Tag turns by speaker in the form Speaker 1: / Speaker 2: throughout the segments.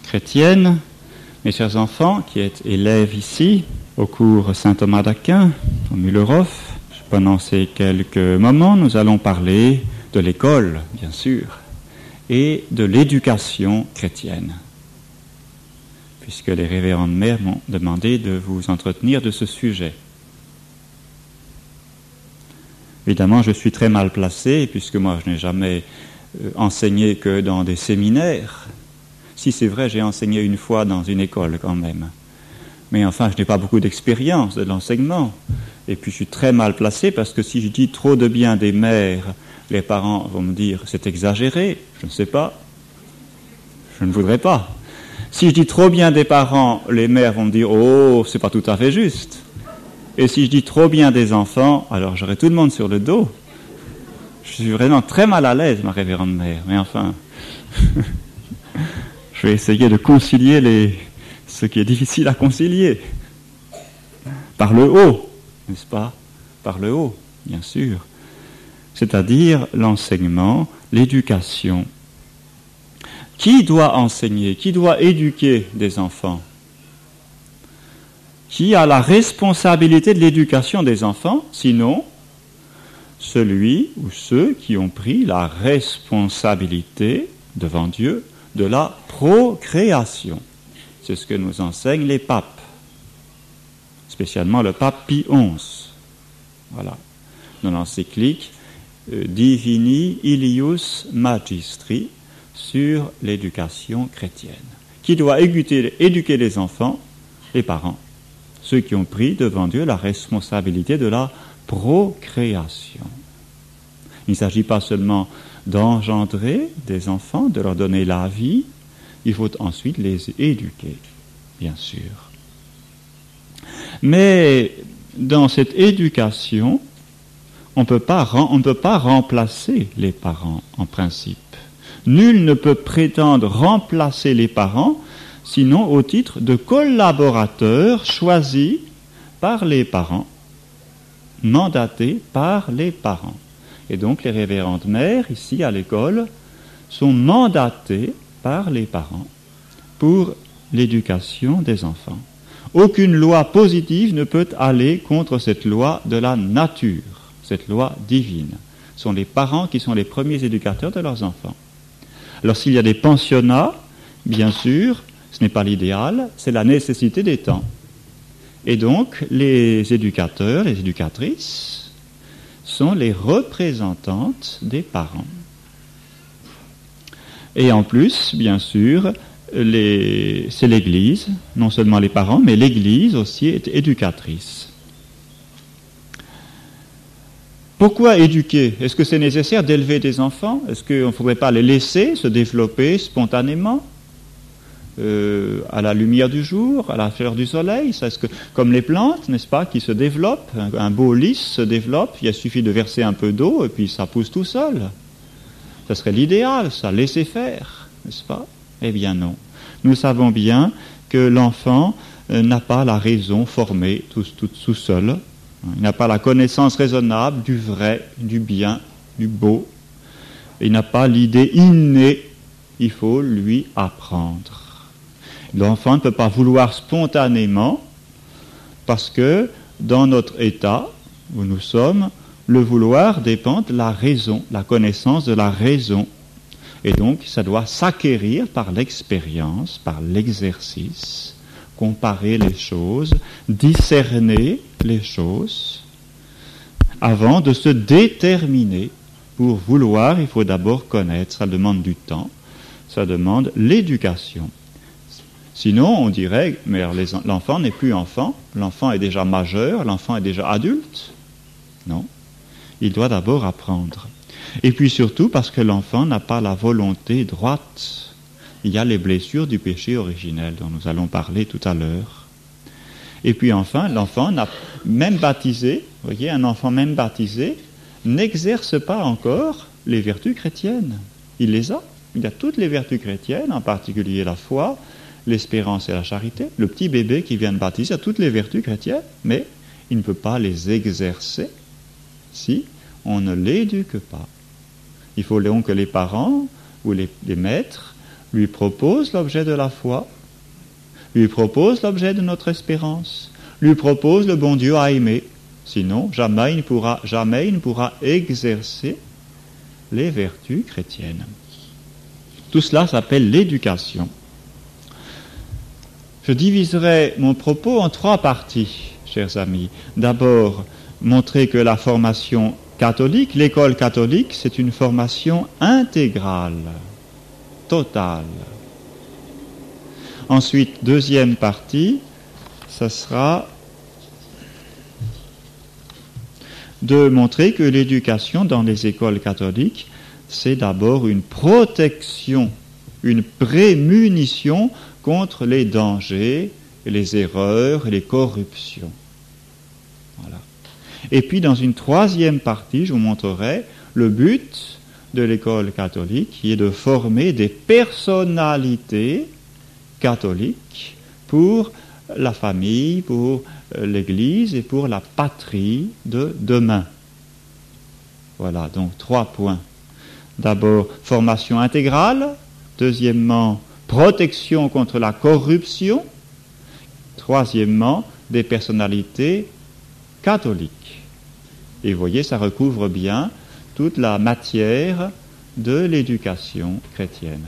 Speaker 1: chrétienne, mes chers enfants qui êtes élèves ici, au cours Saint-Thomas d'Aquin, au Mühlerhof, pendant ces quelques moments, nous allons parler de l'école, bien sûr, et de l'éducation chrétienne, puisque les révérendes mères m'ont demandé de vous entretenir de ce sujet. Évidemment, je suis très mal placé, puisque moi, je n'ai jamais enseigné que dans des séminaires. Si c'est vrai, j'ai enseigné une fois dans une école quand même. Mais enfin, je n'ai pas beaucoup d'expérience de l'enseignement. Et puis, je suis très mal placé, parce que si je dis trop de bien des mères, les parents vont me dire, c'est exagéré, je ne sais pas. Je ne voudrais pas. Si je dis trop bien des parents, les mères vont me dire, oh, c'est pas tout à fait juste. Et si je dis trop bien des enfants, alors j'aurai tout le monde sur le dos. Je suis vraiment très mal à l'aise, ma révérende mère. Mais enfin, je vais essayer de concilier ce qui est difficile à concilier. Par le haut, n'est-ce pas? Par le haut, bien sûr. C'est-à-dire l'enseignement, l'éducation. Qui doit enseigner? Qui doit éduquer des enfants? Qui a la responsabilité de l'éducation des enfants? Sinon, celui ou ceux qui ont pris la responsabilité devant Dieu de la procréation. C'est ce que nous enseignent les papes, spécialement le pape Pie XI. Voilà, dans l'encyclique Divini Ilius Magistri sur l'éducation chrétienne. Qui doit éduquer les enfants? Les parents, ceux qui ont pris devant Dieu la responsabilité de la procréation. Il ne s'agit pas seulement d'engendrer des enfants, de leur donner la vie, il faut ensuite les éduquer, bien sûr. Mais dans cette éducation, on ne peut pas remplacer les parents en principe. Nul ne peut prétendre remplacer les parents, sinon au titre de collaborateurs choisis par les parents, mandatés par les parents. Et donc les révérendes mères, ici à l'école, sont mandatées par les parents pour l'éducation des enfants. Aucune loi positive ne peut aller contre cette loi de la nature, cette loi divine. Ce sont les parents qui sont les premiers éducateurs de leurs enfants. Alors s'il y a des pensionnats, bien sûr, ce n'est pas l'idéal, c'est la nécessité des temps. Et donc, les éducateurs, les éducatrices, sont les représentantes des parents. Et en plus, bien sûr, c'est l'Église, non seulement les parents, mais l'Église aussi est éducatrice. Pourquoi éduquer? Est-ce que c'est nécessaire d'élever des enfants? Est-ce qu'on ne faudrait pas les laisser se développer spontanément à la lumière du jour, à la chaleur du soleil? Est-ce que, comme les plantes, n'est-ce pas, qui se développent, un beau lys se développe, il suffit de verser un peu d'eau et puis ça pousse tout seul. Ça serait l'idéal, ça, laisser faire, n'est-ce pas? Eh bien non. Nous savons bien que l'enfant n'a pas la raison formée tout seul. Il n'a pas la connaissance raisonnable du vrai, du bien, du beau. Il n'a pas l'idée innée. Il faut lui apprendre. L'enfant ne peut pas vouloir spontanément parce que dans notre état où nous sommes, le vouloir dépend de la raison, la connaissance de la raison. Et donc, ça doit s'acquérir par l'expérience, par l'exercice, comparer les choses, discerner les choses, avant de se déterminer. Pour vouloir, il faut d'abord connaître, ça demande du temps, ça demande l'éducation. Sinon, on dirait, mais l'enfant n'est plus enfant, l'enfant est déjà majeur, l'enfant est déjà adulte. Non, il doit d'abord apprendre. Et puis surtout parce que l'enfant n'a pas la volonté droite. Il y a les blessures du péché originel dont nous allons parler tout à l'heure. Et puis enfin, l'enfant même baptisé, vous voyez, un enfant même baptisé, n'exerce pas encore les vertus chrétiennes. Il les a. Il a toutes les vertus chrétiennes, en particulier la foi, l'espérance et la charité. Le petit bébé qui vient de baptiser a toutes les vertus chrétiennes, mais il ne peut pas les exercer si on ne l'éduque pas. Il faut donc que les parents ou les maîtres lui propose l'objet de la foi, lui propose l'objet de notre espérance, lui propose le bon Dieu à aimer. Sinon, jamais il ne pourra exercer les vertus chrétiennes. Tout cela s'appelle l'éducation. Je diviserai mon propos en 3 parties, chers amis. D'abord, montrer que la formation catholique, l'école catholique, c'est une formation intégrale, totale. Ensuite, deuxième partie, ça sera de montrer que l'éducation dans les écoles catholiques, c'est d'abord une protection, une prémunition contre les dangers, les erreurs et les corruptions. Voilà. Et puis dans une troisième partie, je vous montrerai le but de l'école catholique, qui est de former des personnalités catholiques pour la famille, pour l'Église et pour la patrie de demain. Voilà, donc 3 points. D'abord, formation intégrale. Deuxièmement, protection contre la corruption. Troisièmement, des personnalités catholiques. Et vous voyez, ça recouvre bien toute la matière de l'éducation chrétienne.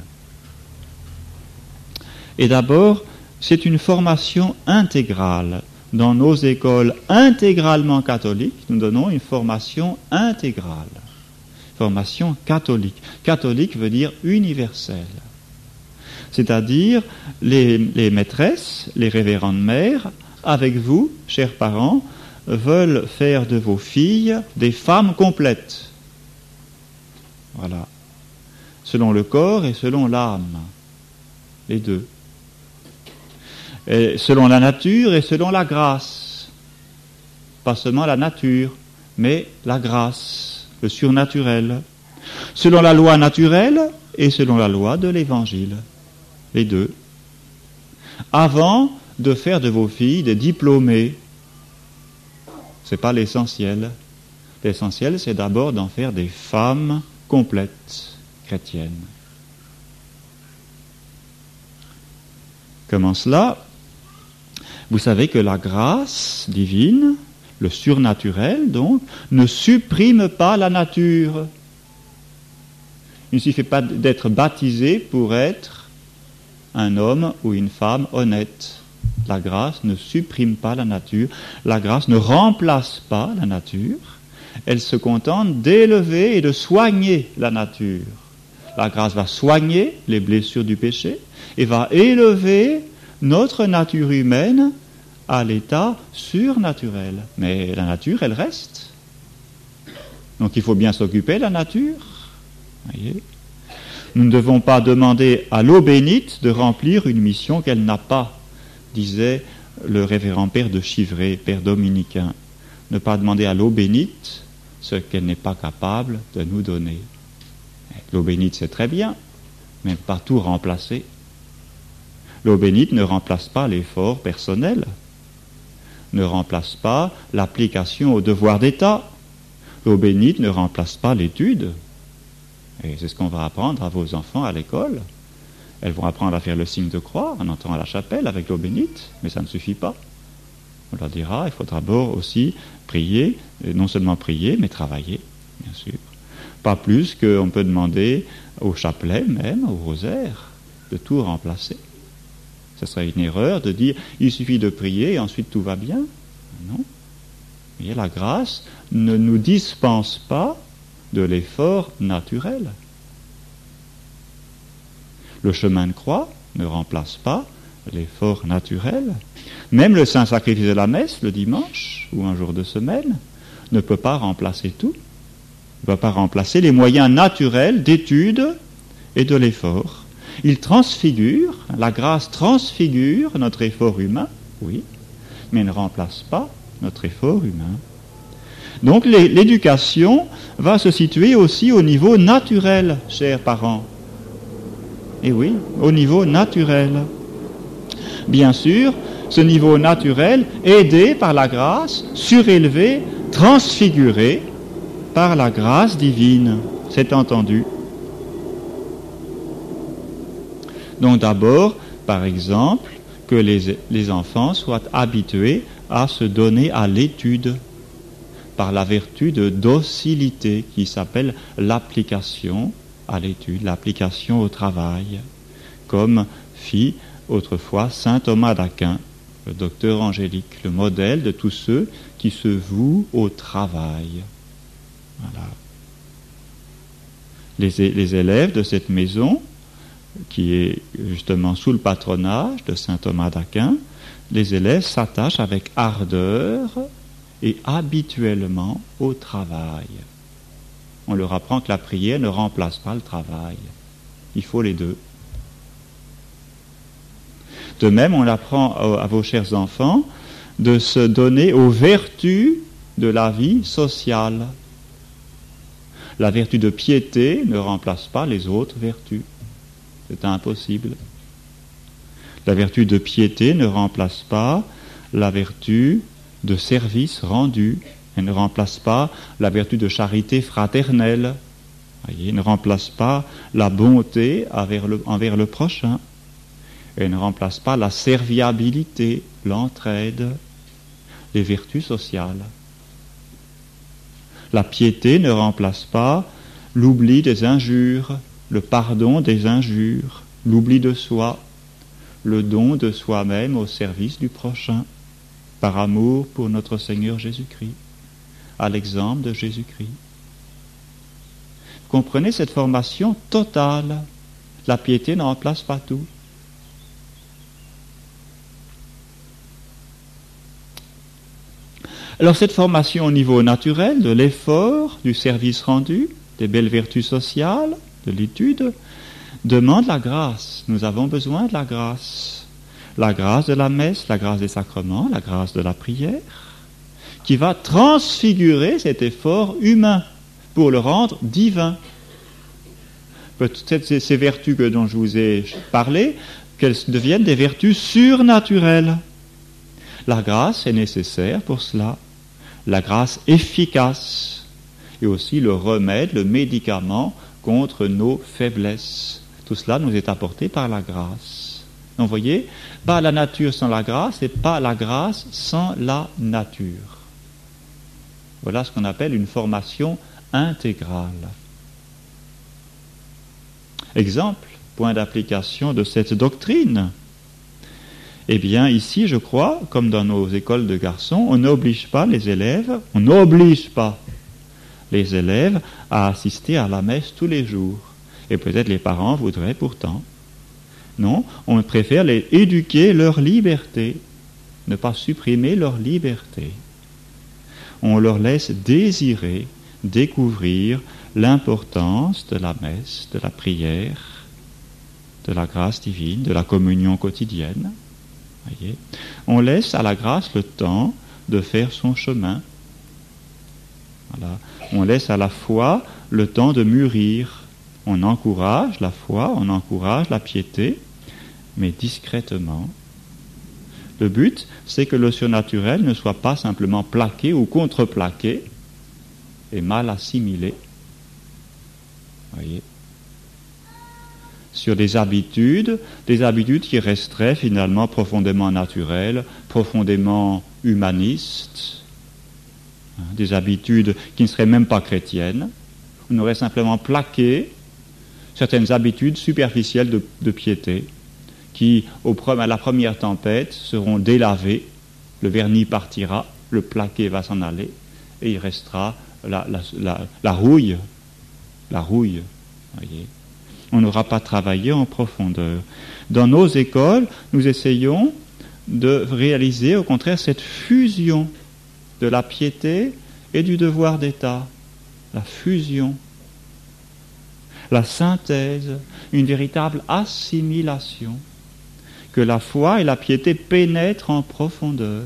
Speaker 1: Et d'abord, c'est une formation intégrale. Dans nos écoles intégralement catholiques, nous donnons une formation intégrale. Formation catholique. Catholique veut dire universelle. C'est-à-dire, les maîtresses, les révérendes mères, avec vous, chers parents, veulent faire de vos filles des femmes complètes. Voilà. Selon le corps et selon l'âme. Les deux. Et selon la nature et selon la grâce. Pas seulement la nature, mais la grâce, le surnaturel. Selon la loi naturelle et selon la loi de l'Évangile. Les deux. Avant de faire de vos filles des diplômés. Ce n'est pas l'essentiel. L'essentiel, c'est d'abord d'en faire des femmes complètes, chrétiennes. Comment cela ? Vous savez que la grâce divine, le surnaturel donc, ne supprime pas la nature. Il ne suffit pas d'être baptisé pour être un homme ou une femme honnête. La grâce ne supprime pas la nature. La grâce ne remplace pas la nature. Elle se contente d'élever et de soigner la nature. La grâce va soigner les blessures du péché et va élever notre nature humaine à l'état surnaturel. Mais la nature, elle reste. Donc il faut bien s'occuper de la nature. Voyez ? Nous ne devons pas demander à l'eau bénite de remplir une mission qu'elle n'a pas, disait le révérend père de Chivray, père dominicain. Ne pas demander à l'eau bénite ce qu'elle n'est pas capable de nous donner. L'eau bénite, c'est très bien, mais pas tout remplacer. L'eau bénite ne remplace pas l'effort personnel, ne remplace pas l'application au devoir d'État. L'eau bénite ne remplace pas l'étude. Et c'est ce qu'on va apprendre à vos enfants à l'école. Elles vont apprendre à faire le signe de croix en entrant à la chapelle avec l'eau bénite, mais ça ne suffit pas. On leur dira, il faudra d'abord aussi prier, et non seulement prier, mais travailler, bien sûr. Pas plus qu'on peut demander au chapelet même, au rosaire, de tout remplacer. Ce serait une erreur de dire, il suffit de prier et ensuite tout va bien. Non. Et la grâce ne nous dispense pas de l'effort naturel. Le chemin de croix ne remplace pas l'effort naturel. Même le saint sacrifice de la messe, le dimanche, ou un jour de semaine, ne peut pas remplacer tout. Ne peut pas remplacer les moyens naturels d'étude et de l'effort. Il transfigure, la grâce transfigure notre effort humain, oui, mais ne remplace pas notre effort humain. Donc l'éducation va se situer aussi au niveau naturel, chers parents. Et oui, au niveau naturel. Bien sûr, ce niveau naturel, aidé par la grâce, surélevé, transfiguré par la grâce divine, c'est entendu. Donc d'abord, par exemple, que les enfants soient habitués à se donner à l'étude par la vertu de docilité qui s'appelle l'application à l'étude, l'application au travail, comme fit autrefois saint Thomas d'Aquin, le docteur angélique, le modèle de tous ceux qui se vouent au travail. Voilà. Les élèves de cette maison, qui est justement sous le patronage de saint Thomas d'Aquin, les élèves s'attachent avec ardeur et habituellement au travail. On leur apprend que la prière ne remplace pas le travail. Il faut les deux. De même, on apprend à vos chers enfants de se donner aux vertus de la vie sociale. La vertu de piété ne remplace pas les autres vertus. C'est impossible. La vertu de piété ne remplace pas la vertu de service rendu. Elle ne remplace pas la vertu de charité fraternelle. Voyez, elle ne remplace pas la bonté envers le prochain. Elle ne remplace pas la serviabilité, l'entraide, les vertus sociales. La piété ne remplace pas l'oubli des injures, le pardon des injures, l'oubli de soi, le don de soi-même au service du prochain, par amour pour notre Seigneur Jésus-Christ, à l'exemple de Jésus-Christ. Comprenez cette formation totale. La piété ne remplace pas tout. Alors cette formation au niveau naturel, de l'effort, du service rendu, des belles vertus sociales, de l'étude, demande la grâce. Nous avons besoin de la grâce. La grâce de la messe, la grâce des sacrements, la grâce de la prière, qui va transfigurer cet effort humain pour le rendre divin. Peut-être ces vertus dont je vous ai parlé, qu'elles deviennent des vertus surnaturelles. La grâce est nécessaire pour cela. La grâce efficace et aussi le remède, le médicament contre nos faiblesses. Tout cela nous est apporté par la grâce. Donc, vous voyez, pas la nature sans la grâce et pas la grâce sans la nature. Voilà ce qu'on appelle une formation intégrale. Exemple, point d'application de cette doctrine. Eh bien, ici, je crois, comme dans nos écoles de garçons, on n'oblige pas les élèves à assister à la messe tous les jours. Et peut-être les parents voudraient pourtant. Non, on préfère les éduquer leur liberté, ne pas supprimer leur liberté. On leur laisse désirer, découvrir l'importance de la messe, de la prière, de la grâce divine, de la communion quotidienne. Voyez, on laisse à la grâce le temps de faire son chemin. Voilà. On laisse à la foi le temps de mûrir. On encourage la foi, on encourage la piété, mais discrètement. Le but, c'est que le surnaturel ne soit pas simplement plaqué ou contreplaqué et mal assimilé. Voyez. Sur des habitudes qui resteraient finalement profondément naturelles, profondément humanistes, des habitudes qui ne seraient même pas chrétiennes. On aurait simplement plaqué certaines habitudes superficielles de piété qui, à la première tempête, seront délavées, le vernis partira, le plaqué va s'en aller, et il restera la rouille. La rouille, voyez. On n'aura pas travaillé en profondeur. Dans nos écoles, nous essayons de réaliser au contraire cette fusion de la piété et du devoir d'État. La fusion, la synthèse, une véritable assimilation, que la foi et la piété pénètrent en profondeur.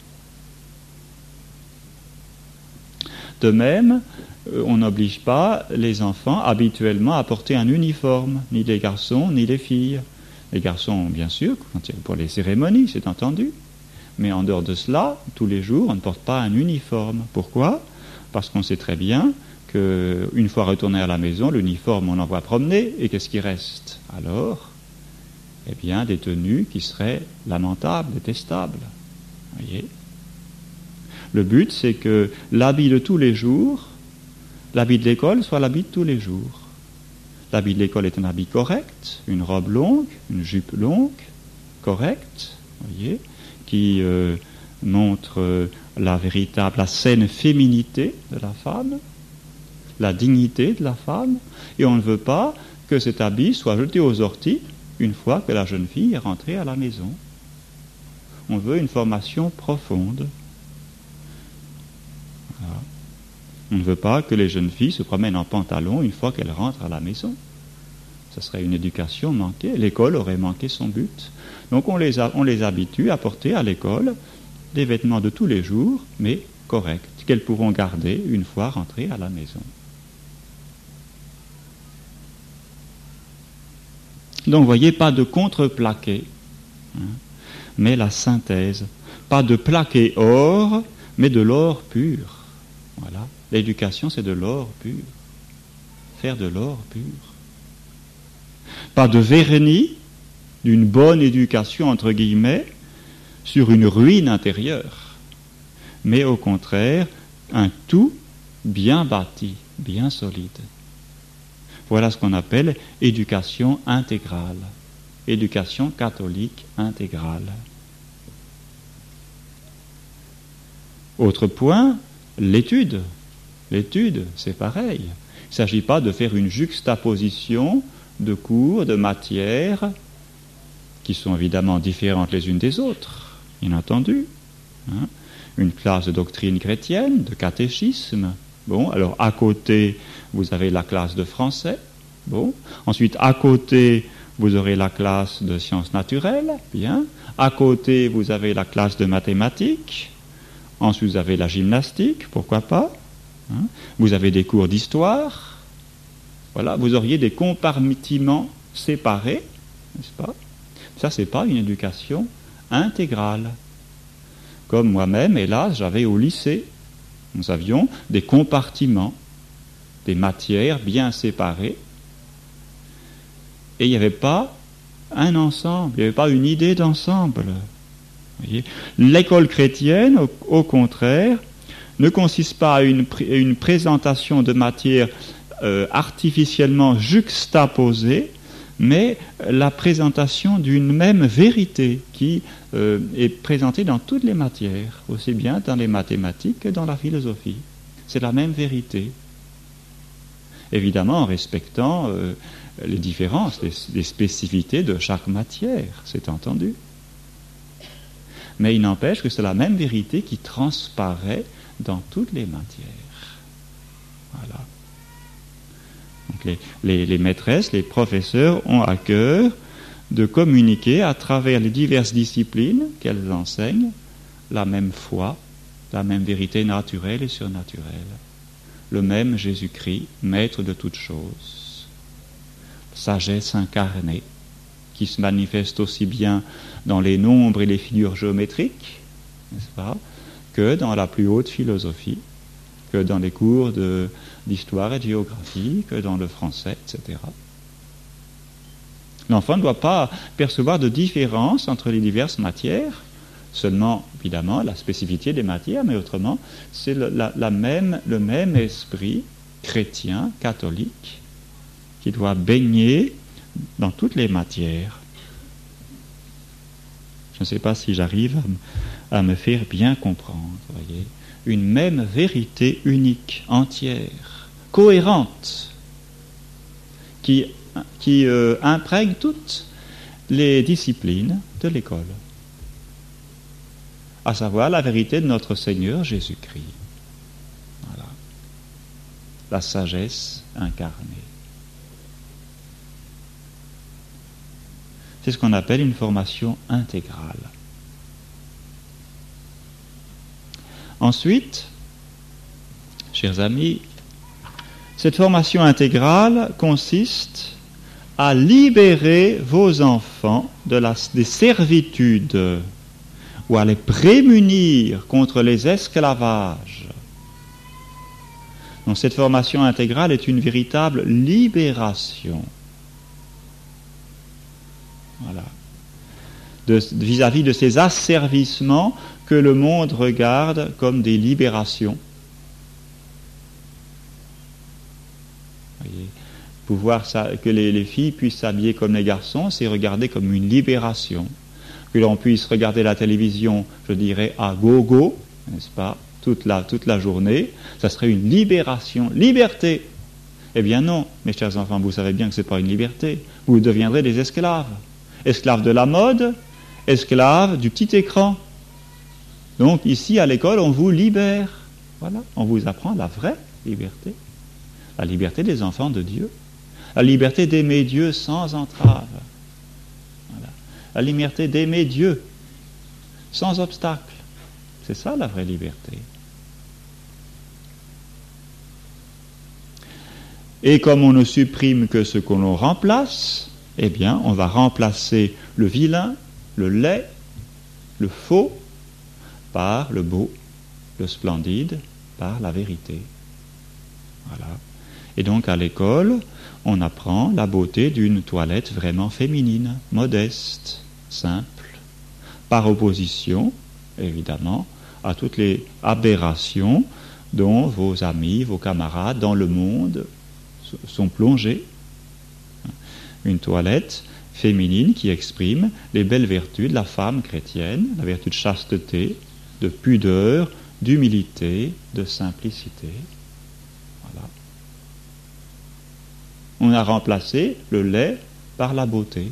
Speaker 1: De même, on n'oblige pas les enfants habituellement à porter un uniforme, ni les garçons, ni les filles. Les garçons, bien sûr, pour les cérémonies, c'est entendu. Mais en dehors de cela, tous les jours, on ne porte pas un uniforme. Pourquoi ? Parce qu'on sait très bien qu'une fois retourné à la maison, l'uniforme, on l'envoie promener, et qu'est-ce qui reste ? Alors, eh bien, des tenues qui seraient lamentables, détestables. Voyez ? Le but, c'est que l'habit de tous les jours, l'habit de l'école, soit l'habit de tous les jours. L'habit de l'école est un habit correct, une robe longue, une jupe longue, correcte, voyez, qui montre la saine féminité de la femme, la dignité de la femme, et on ne veut pas que cet habit soit jeté aux orties une fois que la jeune fille est rentrée à la maison. On veut une formation profonde. Voilà. On ne veut pas que les jeunes filles se promènent en pantalon une fois qu'elles rentrent à la maison. Ce serait une éducation manquée. L'école aurait manqué son but. Donc on les habitue à porter à l'école des vêtements de tous les jours, mais corrects, qu'elles pourront garder une fois rentrées à la maison. Donc vous voyez, pas de contreplaqué, mais la synthèse. Pas de plaqué or, mais de l'or pur. Voilà. L'éducation, c'est de l'or pur. Faire de l'or pur. Pas de vernis, d'une bonne éducation, entre guillemets, sur une ruine intérieure. Mais au contraire, un tout bien bâti, bien solide. Voilà ce qu'on appelle éducation intégrale. Éducation catholique intégrale. Autre point, l'étude. L'étude, c'est pareil. Il ne s'agit pas de faire une juxtaposition de cours, de matières, qui sont évidemment différentes les unes des autres, bien entendu. Une classe de doctrine chrétienne, de catéchisme. Bon, alors à côté, vous avez la classe de français. Bon, ensuite à côté, vous aurez la classe de sciences naturelles. Bien. À côté, vous avez la classe de mathématiques. Ensuite, vous avez la gymnastique, pourquoi pas. Vous avez des cours d'histoire. Voilà, vous auriez des compartiments séparés, n'est-ce pas? Ça, c'est pas une éducation intégrale. Comme moi-même, hélas, j'avais au lycée. Nous avions des compartiments, des matières bien séparées. Et il n'y avait pas un ensemble, il n'y avait pas une idée d'ensemble. Vous voyez ? L'école chrétienne, au contraire, ne consiste pas à une présentation de matières artificiellement juxtaposée, mais la présentation d'une même vérité qui est présentée dans toutes les matières, aussi bien dans les mathématiques que dans la philosophie. C'est la même vérité. Évidemment en respectant les différences, les spécificités de chaque matière, c'est entendu. Mais il n'empêche que c'est la même vérité qui transparaît dans toutes les matières. Voilà. Donc les maîtresses, les professeurs ont à cœur de communiquer à travers les diverses disciplines qu'elles enseignent la même foi, la même vérité naturelle et surnaturelle. Le même Jésus-Christ, maître de toutes choses. Sagesse incarnée, qui se manifeste aussi bien dans les nombres et les figures géométriques, n'est-ce pas, que dans la plus haute philosophie, que dans les cours d'histoire et de géographie, que dans le français, etc. L'enfant ne doit pas percevoir de différence entre les diverses matières, seulement, évidemment, la spécificité des matières, mais autrement, c'est le même esprit chrétien, catholique, qui doit baigner dans toutes les matières. Je ne sais pas si j'arrive à me faire bien comprendre, voyez. Une même vérité unique, entière, cohérente, qui imprègne toutes les disciplines de l'école, à savoir la vérité de notre Seigneur Jésus-Christ. Voilà. La sagesse incarnée. C'est ce qu'on appelle une formation intégrale. Ensuite, chers amis, cette formation intégrale consiste à libérer vos enfants des servitudes ou à les prémunir contre les esclavages. Donc cette formation intégrale est une véritable libération. Voilà. Vis-à-vis de ces asservissements que le monde regarde comme des libérations. Voyez, pouvoir que les filles puissent s'habiller comme les garçons, c'est regardé comme une libération. Que l'on puisse regarder la télévision, je dirais, à gogo, n'est-ce pas, toute la journée, ça serait une libération, liberté. Eh bien non, mes chers enfants, vous savez bien que ce n'est pas une liberté. Vous deviendrez des esclaves. Esclaves de la mode, esclaves du petit écran. Donc ici, à l'école, on vous libère. Voilà, on vous apprend la vraie liberté. La liberté des enfants de Dieu. La liberté d'aimer Dieu sans entrave. Voilà. La liberté d'aimer Dieu sans obstacle. C'est ça la vraie liberté. Et comme on ne supprime que ce que l'on remplace, eh bien, on va remplacer le vilain, le laid, le faux, par le beau, le splendide, par la vérité. Voilà. Et donc, à l'école, on apprend la beauté d'une toilette vraiment féminine, modeste, simple, par opposition, évidemment, à toutes les aberrations dont vos amis, vos camarades dans le monde sont plongés. Une toilette féminine qui exprime les belles vertus de la femme chrétienne, la vertu de chasteté, de pudeur, d'humilité, de simplicité. Voilà. On a remplacé le laid par la beauté.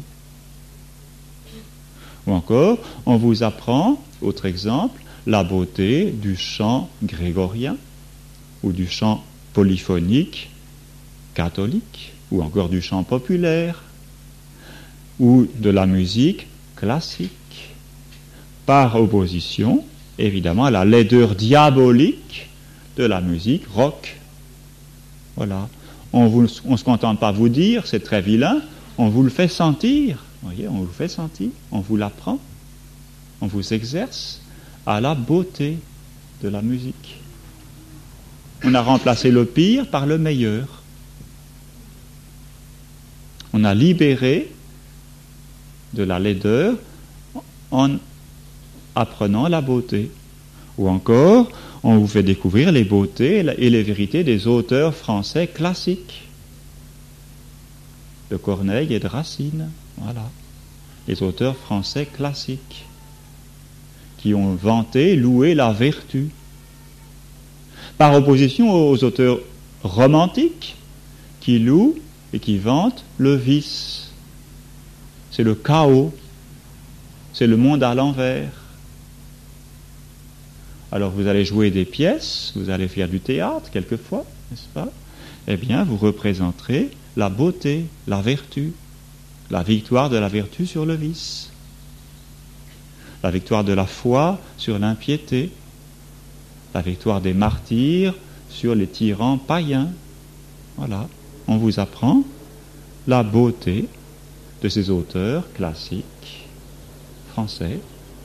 Speaker 1: Ou encore, on vous apprend, autre exemple, la beauté du chant grégorien ou du chant polyphonique catholique, ou encore du chant populaire, ou de la musique classique, par opposition, évidemment, à la laideur diabolique de la musique rock. Voilà. On ne se contente pas de vous dire, c'est très vilain, on vous le fait sentir. Vous voyez, on vous le fait sentir, on vous l'apprend, on vous exerce à la beauté de la musique. On a remplacé le pire par le meilleur. On a libéré de la laideur en apprenant la beauté. Ou encore, on vous fait découvrir les beautés et les vérités des auteurs français classiques, de Corneille et de Racine. Voilà. Les auteurs français classiques qui ont vanté, loué la vertu. Par opposition aux auteurs romantiques qui louent et qui vantent le vice. C'est le chaos. C'est le monde à l'envers. Alors vous allez jouer des pièces, vous allez faire du théâtre quelquefois, n'est-ce pas? Eh bien, vous représenterez la beauté, la vertu, la victoire de la vertu sur le vice, la victoire de la foi sur l'impiété, la victoire des martyrs sur les tyrans païens. Voilà, on vous apprend la beauté de ces auteurs classiques français.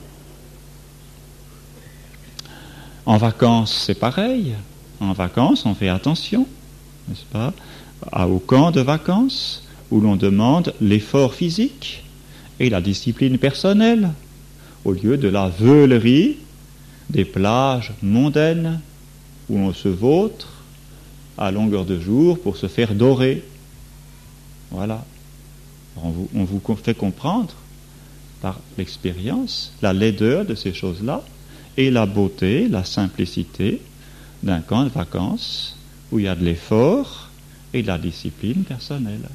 Speaker 1: En vacances, c'est pareil. En vacances, on fait attention, n'est-ce pas, au camp de vacances, où l'on demande l'effort physique et la discipline personnelle, au lieu de la veulerie des plages mondaines, où l'on se vautre à longueur de jour pour se faire dorer. Voilà. On vous fait comprendre, par l'expérience, la laideur de ces choses-là, et la beauté, la simplicité d'un camp de vacances où il y a de l'effort et de la discipline personnelle.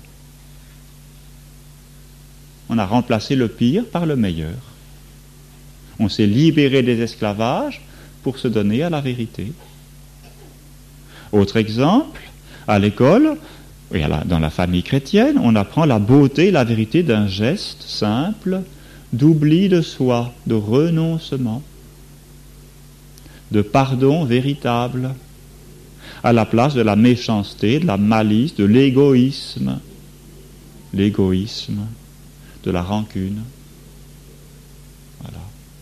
Speaker 1: On a remplacé le pire par le meilleur. On s'est libéré des esclavages pour se donner à la vérité. Autre exemple, à l'école, et dans la famille chrétienne, on apprend la beauté et la vérité d'un geste simple d'oubli de soi, de renoncement, de pardon véritable, à la place de la méchanceté, de la malice, de l'égoïsme, de la rancune. Voilà.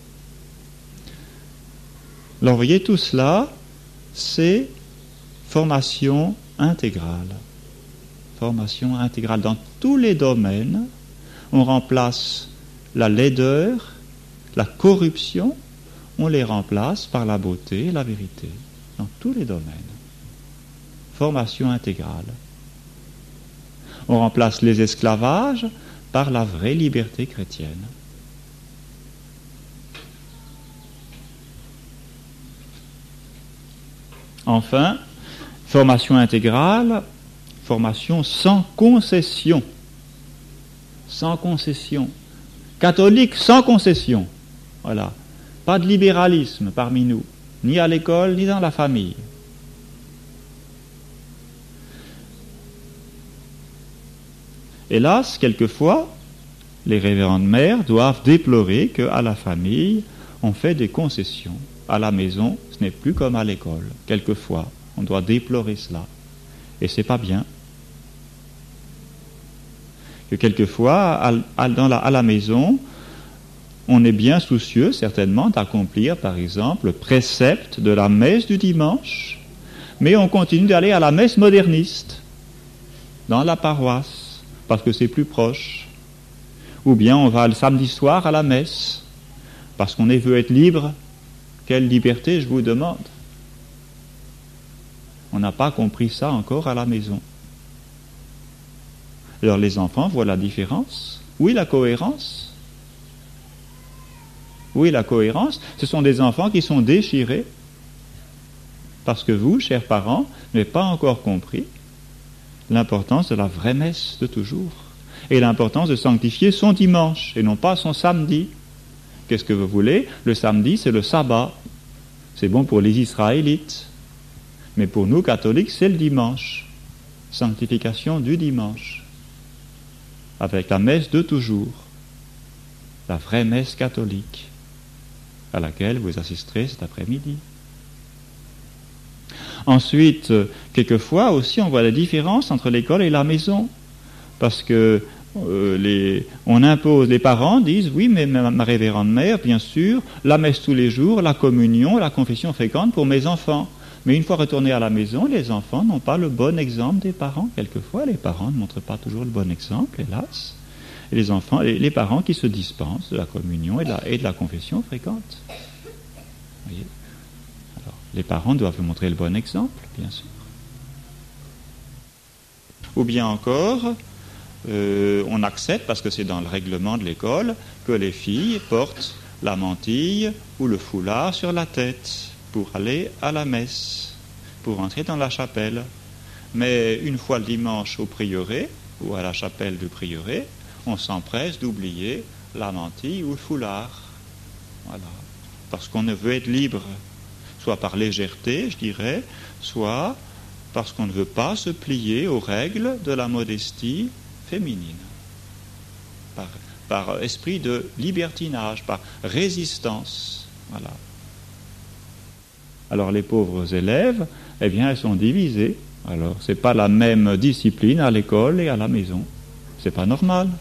Speaker 1: Alors, vous voyez, tout cela, c'est formation intégrale. Formation intégrale dans tous les domaines on remplace la laideur, la corruption, on les remplace par la beauté et la vérité, dans tous les domaines. Formation intégrale. On remplace les esclavages par la vraie liberté chrétienne. Enfin, formation intégrale, formation sans concession. Sans concession. Catholique sans concession. Voilà. Pas de libéralisme parmi nous, ni à l'école, ni dans la famille. Hélas, quelquefois, les révérendes mères doivent déplorer qu'à la famille, on fait des concessions. À la maison, ce n'est plus comme à l'école. Quelquefois, on doit déplorer cela. Et c'est pas bien. Que quelquefois, à la maison, on est bien soucieux, certainement, d'accomplir, par exemple, le précepte de la messe du dimanche, mais on continue d'aller à la messe moderniste, dans la paroisse, parce que c'est plus proche. Ou bien on va le samedi soir à la messe, parce qu'on veut être libre. Quelle liberté, je vous demande? On n'a pas compris ça encore à la maison. Alors les enfants voient la différence. Oui, la cohérence. Oui, la cohérence. Ce sont des enfants qui sont déchirés parce que vous, chers parents, n'avez pas encore compris l'importance de la vraie messe de toujours et l'importance de sanctifier son dimanche et non pas son samedi. Qu'est-ce que vous voulez? Le samedi, c'est le sabbat. C'est bon pour les Israélites. Mais pour nous, catholiques, c'est le dimanche. Sanctification du dimanche. Avec la messe de toujours. La vraie messe catholique à laquelle vous assisterez cet après-midi. Ensuite, quelquefois aussi, on voit la différence entre l'école et la maison. Parce que on impose, les parents disent, oui, mais ma révérende mère, bien sûr, la messe tous les jours, la communion, la confession fréquente pour mes enfants. Mais une fois retournés à la maison, les enfants n'ont pas le bon exemple des parents. Quelquefois, les parents ne montrent pas toujours le bon exemple, hélas. Et les enfants, les parents qui se dispensent de la communion et de la confession fréquente. Vous voyez ? Alors, les parents doivent montrer le bon exemple, bien sûr. Ou bien encore, on accepte, parce que c'est dans le règlement de l'école, que les filles portent la mantille ou le foulard sur la tête pour aller à la messe, pour entrer dans la chapelle. Mais une fois le dimanche au prieuré, ou à la chapelle du prieuré, on s'empresse d'oublier la mantille ou le foulard. Voilà. Parce qu'on ne veut être libre, soit par légèreté, je dirais, soit parce qu'on ne veut pas se plier aux règles de la modestie féminine, par esprit de libertinage, par résistance. Voilà. Alors les pauvres élèves, eh bien, elles sont divisées. Alors, c'est pas la même discipline à l'école et à la maison. C'est pas normal.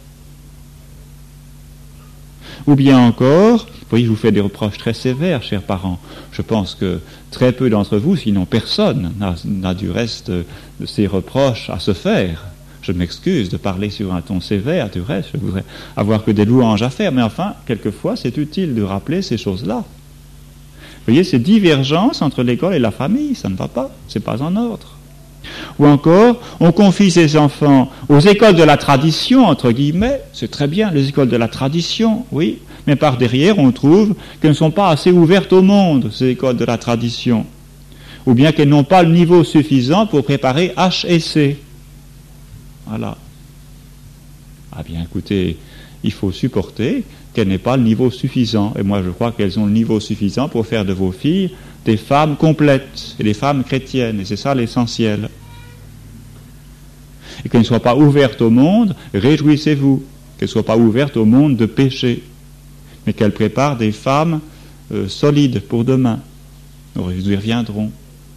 Speaker 1: Ou bien encore, vous voyez, je vous fais des reproches très sévères, chers parents. Je pense que très peu d'entre vous, sinon personne, n'a du reste de ces reproches à se faire. Je m'excuse de parler sur un ton sévère, du reste, je voudrais avoir que des louanges à faire, mais enfin, quelquefois, c'est utile de rappeler ces choses-là. Vous voyez, ces divergences entre l'école et la famille, ça ne va pas, c'est pas en ordre. Ou encore, on confie ses enfants aux écoles de la tradition, entre guillemets, c'est très bien, les écoles de la tradition, oui, mais par derrière, on trouve qu'elles ne sont pas assez ouvertes au monde, ces écoles de la tradition, ou bien qu'elles n'ont pas le niveau suffisant pour préparer HEC. Voilà. Ah bien, écoutez, il faut supporter qu'elles n'aient pas le niveau suffisant, et moi je crois qu'elles ont le niveau suffisant pour faire de vos filles des femmes complètes, et des femmes chrétiennes, et c'est ça l'essentiel. Et qu'elles ne soient pas ouvertes au monde, réjouissez-vous, qu'elles ne soient pas ouvertes au monde de péché, mais qu'elles préparent des femmes solides pour demain. Nous y reviendrons.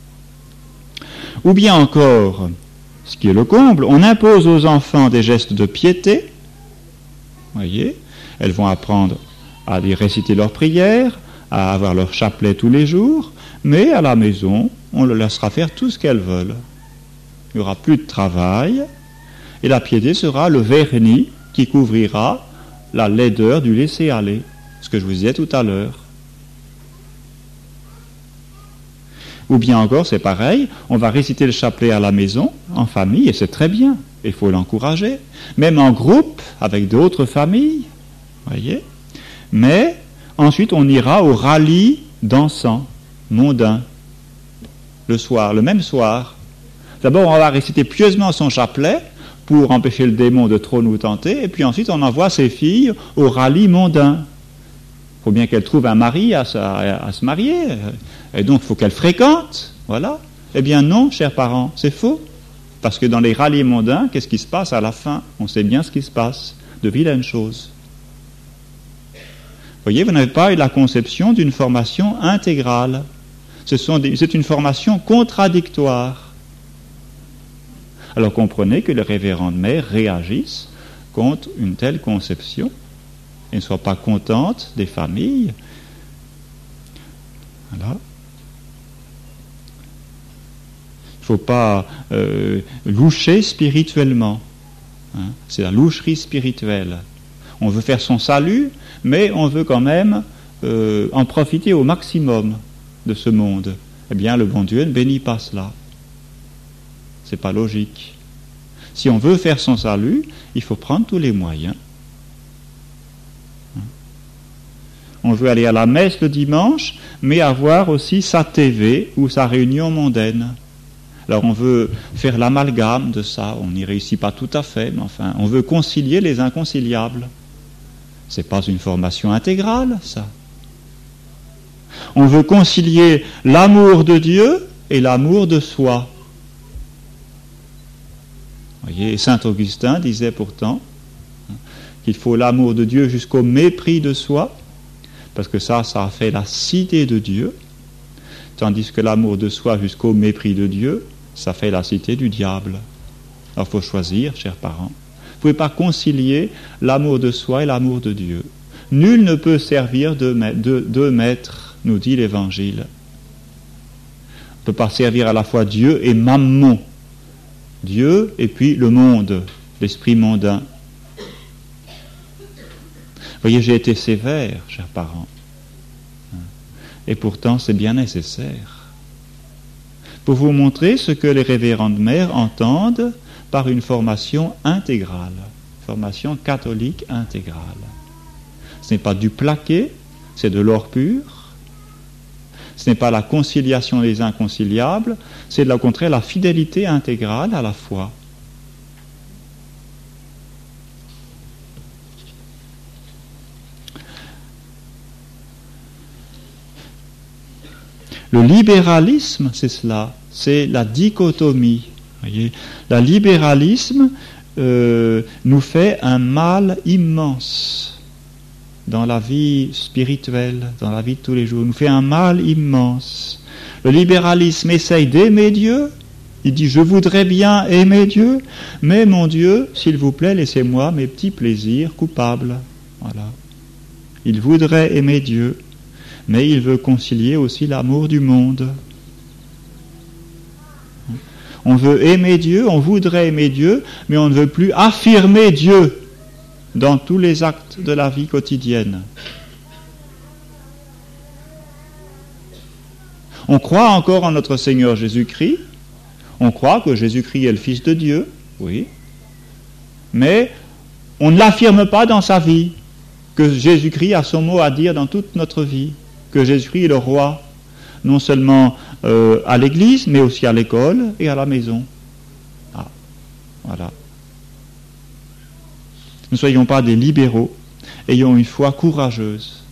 Speaker 1: Ou bien encore, ce qui est le comble, on impose aux enfants des gestes de piété, voyez, elles vont apprendre à réciter leurs prières, à avoir leur chapelet tous les jours, mais à la maison, on leur laissera faire tout ce qu'elles veulent. Il n'y aura plus de travail, et la piété sera le vernis qui couvrira la laideur du laisser-aller, ce que je vous disais tout à l'heure. Ou bien encore, c'est pareil, on va réciter le chapelet à la maison, en famille, et c'est très bien, il faut l'encourager, même en groupe, avec d'autres familles, voyez. Mais ensuite, on ira au rallye dansant, mondain, le soir, le même soir. D'abord, on va réciter pieusement son chapelet pour empêcher le démon de trop nous tenter, et puis ensuite, on envoie ses filles au rallye mondain. Il faut bien qu'elles trouvent un mari à se marier, et donc il faut qu'elles fréquentent, voilà. Eh bien non, chers parents, c'est faux, parce que dans les rallyes mondains, qu'est-ce qui se passe à la fin? On sait bien ce qui se passe, de vilaines choses. Vous voyez, vous n'avez pas eu la conception d'une formation intégrale. C'est une formation contradictoire. Alors comprenez que les révérendes mères réagissent contre une telle conception et ne soient pas contentes des familles. Voilà. Il ne faut pas loucher spirituellement. Hein. C'est la loucherie spirituelle. On veut faire son salut, mais on veut quand même en profiter au maximum de ce monde. Eh bien, le bon Dieu ne bénit pas cela. C'est pas logique. Si on veut faire son salut, il faut prendre tous les moyens. On veut aller à la messe le dimanche, mais avoir aussi sa TV ou sa réunion mondaine. Alors on veut faire l'amalgame de ça, on n'y réussit pas tout à fait, mais enfin, on veut concilier les inconciliables. C'est pas une formation intégrale, ça. On veut concilier l'amour de Dieu et l'amour de soi. Vous voyez, saint Augustin disait pourtant qu'il faut l'amour de Dieu jusqu'au mépris de soi, parce que ça a fait la cité de Dieu, tandis que l'amour de soi jusqu'au mépris de Dieu, ça fait la cité du diable. Alors il faut choisir, chers parents. Vous ne pouvez pas concilier l'amour de soi et l'amour de Dieu. Nul ne peut servir deux maîtres, nous dit l'Évangile. On ne peut pas servir à la fois Dieu et Mammon. Dieu et puis le monde, l'esprit mondain. Vous voyez, j'ai été sévère, chers parents. Et pourtant, c'est bien nécessaire. Pour vous montrer ce que les révérendes mères entendent par une formation intégrale, formation catholique intégrale. Ce n'est pas du plaqué, c'est de l'or pur. Ce n'est pas la conciliation des inconciliables, c'est au contraire la fidélité intégrale à la foi. Le libéralisme, c'est cela, c'est la dichotomie. Voyez, le libéralisme nous fait un mal immense dans la vie spirituelle, dans la vie de tous les jours, nous fait un mal immense. Le libéralisme essaye d'aimer Dieu, il dit « je voudrais bien aimer Dieu, mais mon Dieu, s'il vous plaît, laissez-moi mes petits plaisirs coupables. » Voilà. Il voudrait aimer Dieu, mais il veut concilier aussi l'amour du monde. On veut aimer Dieu, on voudrait aimer Dieu, mais on ne veut plus affirmer Dieu dans tous les actes de la vie quotidienne. On croit encore en notre Seigneur Jésus-Christ, on croit que Jésus-Christ est le Fils de Dieu, oui, mais on ne l'affirme pas dans sa vie, que Jésus-Christ a son mot à dire dans toute notre vie, que Jésus-Christ est le roi, non seulement à l'église, mais aussi à l'école et à la maison. Ah, voilà. Ne soyons pas des libéraux, ayons une foi courageuse.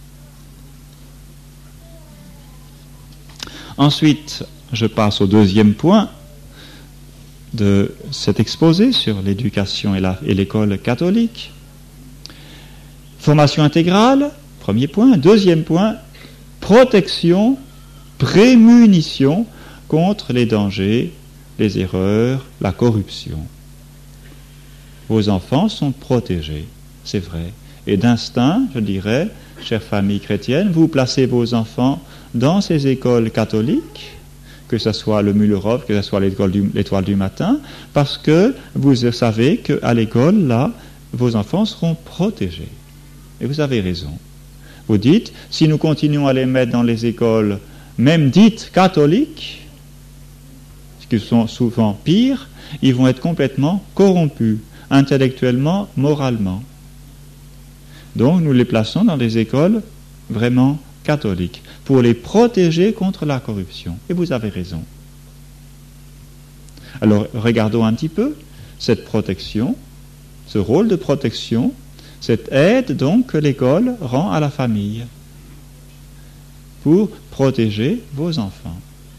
Speaker 1: Ensuite, je passe au deuxième point de cet exposé sur l'éducation et l'école catholique. Formation intégrale, premier point. Deuxième point, protection, prémunition contre les dangers, les erreurs, la corruption. Vos enfants sont protégés, c'est vrai. Et d'instinct, je dirais, chère famille chrétienne, vous placez vos enfants dans ces écoles catholiques, que ce soit le Mühlerhof, que ce soit l'Étoile du matin, parce que vous savez qu'à l'école, là, vos enfants seront protégés. Et vous avez raison. Vous dites, si nous continuons à les mettre dans les écoles, même dites catholiques, ce qui sont souvent pires, ils vont être complètement corrompus, intellectuellement, moralement. Donc nous les plaçons dans des écoles vraiment catholiques, pour les protéger contre la corruption. Et vous avez raison. Alors regardons un petit peu cette protection, ce rôle de protection, cette aide donc que l'école rend à la famille pour protéger vos enfants.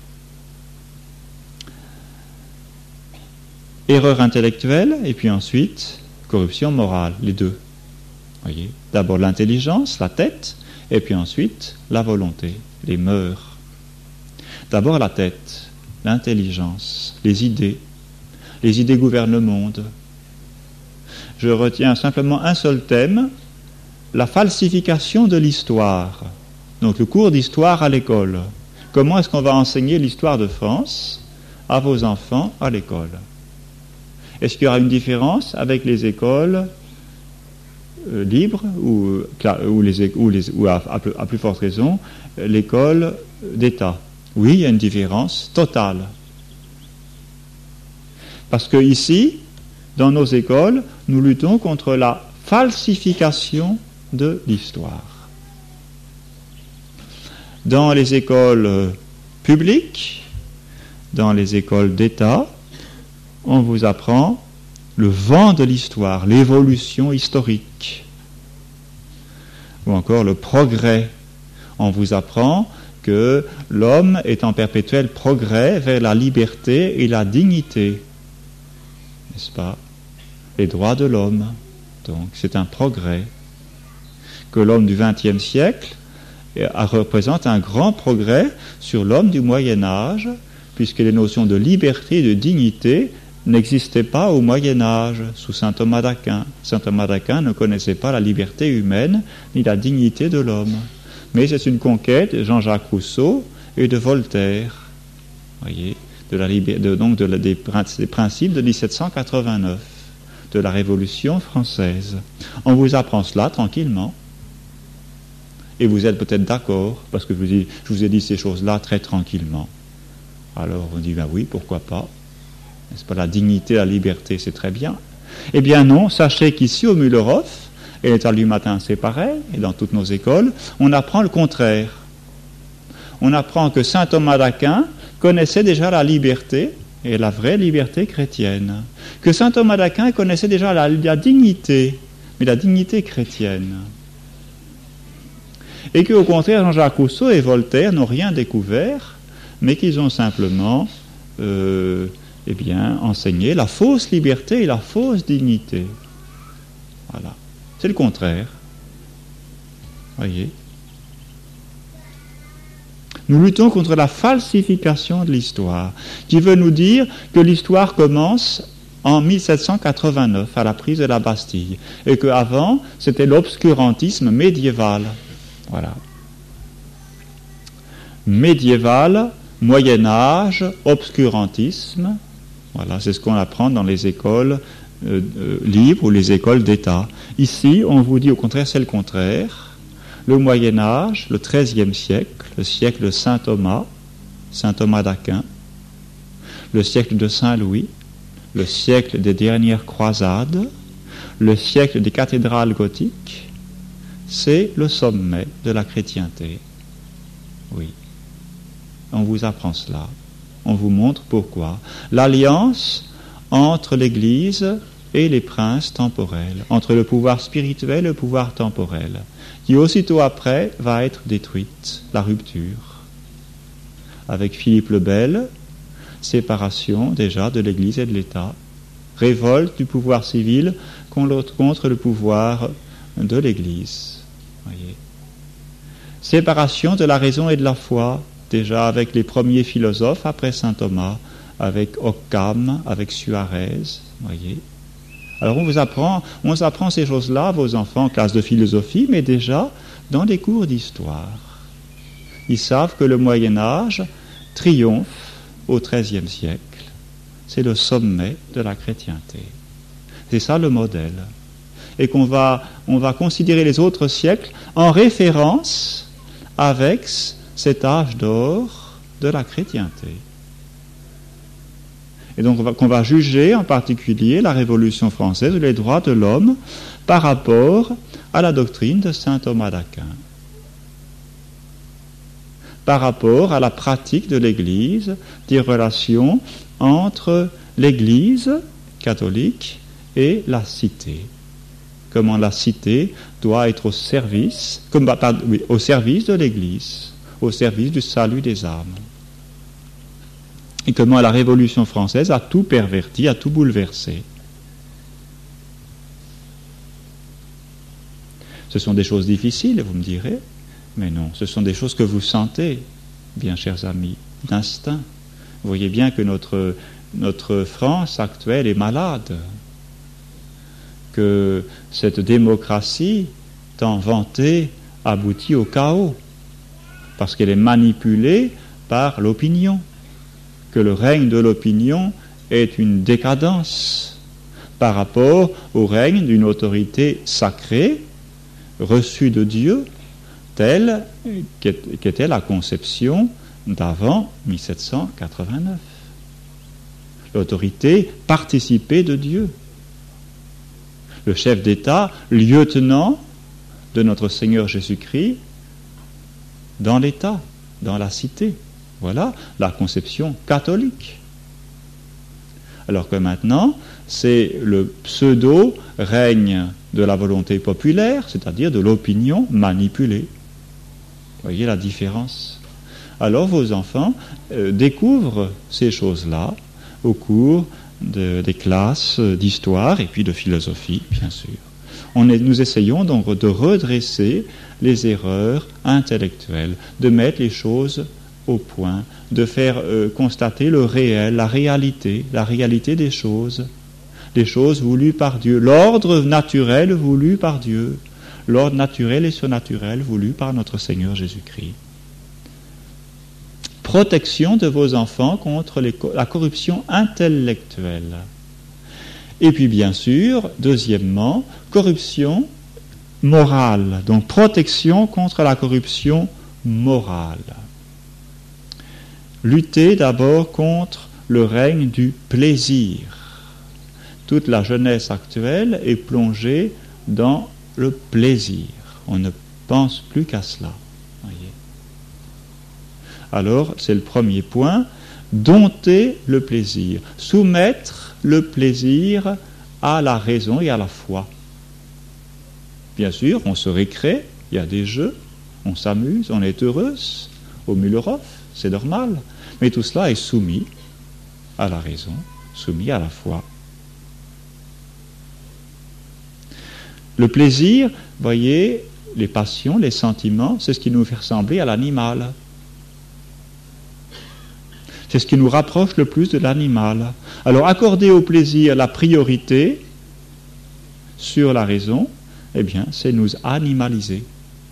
Speaker 1: Erreur intellectuelle et puis ensuite corruption morale, les deux. Voyez, d'abord l'intelligence, la tête, et puis ensuite la volonté, les mœurs. D'abord la tête, l'intelligence, les idées gouvernent le monde. Je retiens simplement un seul thème, la falsification de l'histoire. Donc le cours d'histoire à l'école. Comment est-ce qu'on va enseigner l'histoire de France à vos enfants à l'école? Est-ce qu'il y aura une différence avec les écoles libres ou à plus forte raison, l'école d'État? Oui, il y a une différence totale. Parce que ici, dans nos écoles, nous luttons contre la falsification de l'histoire. Dans les écoles publiques, dans les écoles d'État, on vous apprend le vent de l'histoire, l'évolution historique, ou encore le progrès. On vous apprend que l'homme est en perpétuel progrès vers la liberté et la dignité, n'est-ce pas? Les droits de l'homme. Donc c'est un progrès. Que l'homme du XXe siècle représente un grand progrès sur l'homme du Moyen Âge, puisque les notions de liberté et de dignité n'existaient pas au Moyen Âge, sous saint Thomas d'Aquin. Saint Thomas d'Aquin ne connaissait pas la liberté humaine ni la dignité de l'homme. Mais c'est une conquête de Jean-Jacques Rousseau et de Voltaire, voyez, des principes de 1789, de la Révolution française. On vous apprend cela tranquillement. Et vous êtes peut-être d'accord, parce que je vous ai dit ces choses-là très tranquillement. Alors on dit, ben oui, pourquoi pas? N'est-ce pas, la dignité, la liberté, c'est très bien. Eh bien non, sachez qu'ici au Mühlerhof, et l'état du matin c'est pareil, et dans toutes nos écoles, on apprend le contraire. On apprend que saint Thomas d'Aquin connaissait déjà la liberté, et la vraie liberté chrétienne. Que saint Thomas d'Aquin connaissait déjà la dignité, mais la dignité chrétienne. Et qu'au contraire, Jean-Jacques Rousseau et Voltaire n'ont rien découvert, mais qu'ils ont simplement enseigné la fausse liberté et la fausse dignité. Voilà. C'est le contraire. Voyez. Nous luttons contre la falsification de l'histoire, qui veut nous dire que l'histoire commence en 1789, à la prise de la Bastille, et qu'avant, c'était l'obscurantisme médiéval. Voilà. Médiéval, Moyen-Âge, obscurantisme, voilà, c'est ce qu'on apprend dans les écoles libres ou les écoles d'État. Ici, on vous dit au contraire, c'est le contraire. Le Moyen-Âge, le XIIIe siècle, le siècle de saint Thomas d'Aquin, le siècle de Saint-Louis, le siècle des dernières croisades, le siècle des cathédrales gothiques, c'est le sommet de la chrétienté. Oui. On vous apprend cela. On vous montre pourquoi. L'alliance entre l'Église et les princes temporels, entre le pouvoir spirituel et le pouvoir temporel, qui aussitôt après va être détruite, la rupture. Avec Philippe le Bel, séparation déjà de l'Église et de l'État, révolte du pouvoir civil contre le pouvoir de l'Église. Voyez. Séparation de la raison et de la foi, déjà avec les premiers philosophes après saint Thomas, avec Occam, avec Suarez, voyez. Alors on apprend ces choses-là à vos enfants en classe de philosophie, mais déjà dans les cours d'histoire. Ils savent que le Moyen-Âge triomphe au XIIIe siècle. C'est le sommet de la chrétienté. C'est ça le modèle. et on va considérer les autres siècles en référence avec cet âge d'or de la chrétienté. Et donc qu'on va juger en particulier la Révolution française, les droits de l'homme, par rapport à la doctrine de saint Thomas d'Aquin, par rapport à la pratique de l'Église, des relations entre l'Église catholique et la cité. Comment la cité doit être au service de l'Église, au service du salut des âmes. Et comment la Révolution française a tout perverti, a tout bouleversé. Ce sont des choses difficiles, vous me direz, mais non, ce sont des choses que vous sentez, bien chers amis, d'instinct. Vous voyez bien que notre France actuelle est malade, que cette démocratie tant vantée aboutit au chaos, parce qu'elle est manipulée par l'opinion, que le règne de l'opinion est une décadence par rapport au règne d'une autorité sacrée, reçue de Dieu, telle qu'était la conception d'avant 1789. L'autorité participée de Dieu. Le chef d'État, lieutenant de notre Seigneur Jésus-Christ dans l'État, dans la cité. Voilà la conception catholique. Alors que maintenant, c'est le pseudo-règne de la volonté populaire, c'est-à-dire de l'opinion manipulée. Vous voyez la différence. Alors vos enfants découvrent ces choses-là au cours des classes d'histoire et puis de philosophie, bien sûr. Nous essayons donc de redresser les erreurs intellectuelles, de mettre les choses au point, de faire constater le réel, la réalité des choses voulues par Dieu, l'ordre naturel voulu par Dieu, l'ordre naturel et surnaturel voulu par notre Seigneur Jésus-Christ. Protection de vos enfants contre la corruption intellectuelle. Et puis bien sûr, deuxièmement, corruption morale, donc protection contre la corruption morale. Lutter d'abord contre le règne du plaisir. Toute la jeunesse actuelle est plongée dans le plaisir. On ne pense plus qu'à cela. Voyez. Alors, c'est le premier point, dompter le plaisir, soumettre le plaisir à la raison et à la foi. Bien sûr, on se récrée, il y a des jeux, on s'amuse, on est heureuse, au Mühlerhof, c'est normal. Mais tout cela est soumis à la raison, soumis à la foi. Le plaisir, voyez, les passions, les sentiments, c'est ce qui nous fait ressembler à l'animal. C'est ce qui nous rapproche le plus de l'animal. Alors, accorder au plaisir la priorité sur la raison, eh bien, c'est nous animaliser.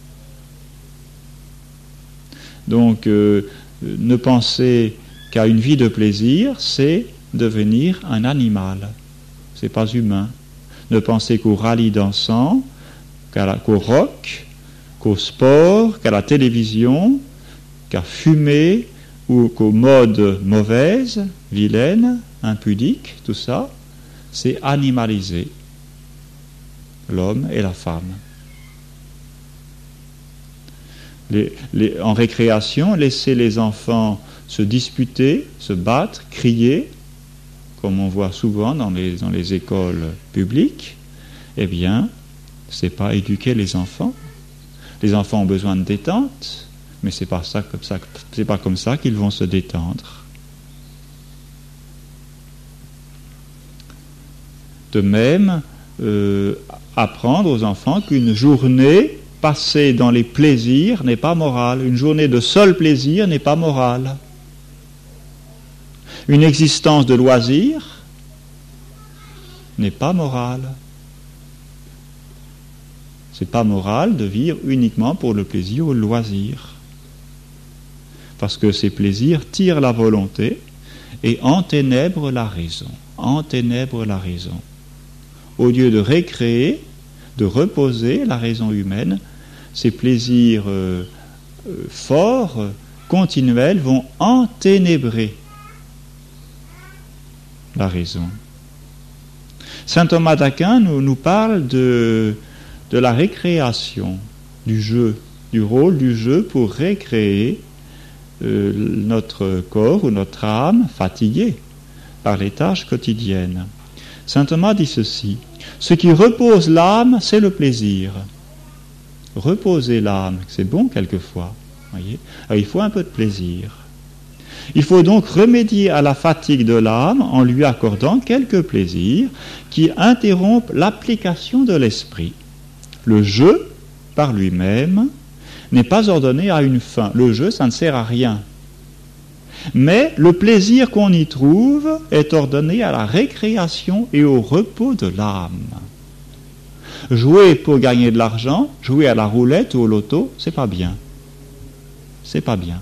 Speaker 1: Donc, ne penser qu'à une vie de plaisir, c'est devenir un animal. C'est pas humain. Ne penser qu'au rallye dansant, qu'au rock, qu'au sport, qu'à la télévision, qu'à fumer, ou qu'aux modes mauvaises, vilaines, impudiques, tout ça, c'est animaliser l'homme et la femme. En récréation, laisser les enfants se disputer, se battre, crier, comme on voit souvent dans les écoles publiques, eh bien, c'est pas éduquer les enfants. Les enfants ont besoin de détente, mais c'est pas comme ça qu'ils vont se détendre. De même, apprendre aux enfants qu'une journée passée dans les plaisirs n'est pas morale. Une journée de seul plaisir n'est pas morale. Une existence de loisirs n'est pas morale. C'est pas moral de vivre uniquement pour le plaisir ou le loisir. Parce que ces plaisirs tirent la volonté et enténèbrent la raison. Enténèbrent la raison. Au lieu de récréer de reposer la raison humaine. Ces plaisirs forts, continuels, vont enténébrer la raison. Saint Thomas d'Aquin nous parle de la récréation, du jeu, du rôle du jeu pour récréer notre corps ou notre âme fatiguée par les tâches quotidiennes. Saint Thomas dit ceci: ce qui repose l'âme, c'est le plaisir. Reposer l'âme, c'est bon quelquefois. Voyez. Alors, il faut un peu de plaisir. Il faut donc remédier à la fatigue de l'âme en lui accordant quelques plaisirs qui interrompent l'application de l'esprit. Le jeu, par lui-même, n'est pas ordonné à une fin. Le jeu, ça ne sert à rien. Mais le plaisir qu'on y trouve est ordonné à la récréation et au repos de l'âme. Jouer pour gagner de l'argent, jouer à la roulette ou au loto, c'est pas bien. C'est pas bien.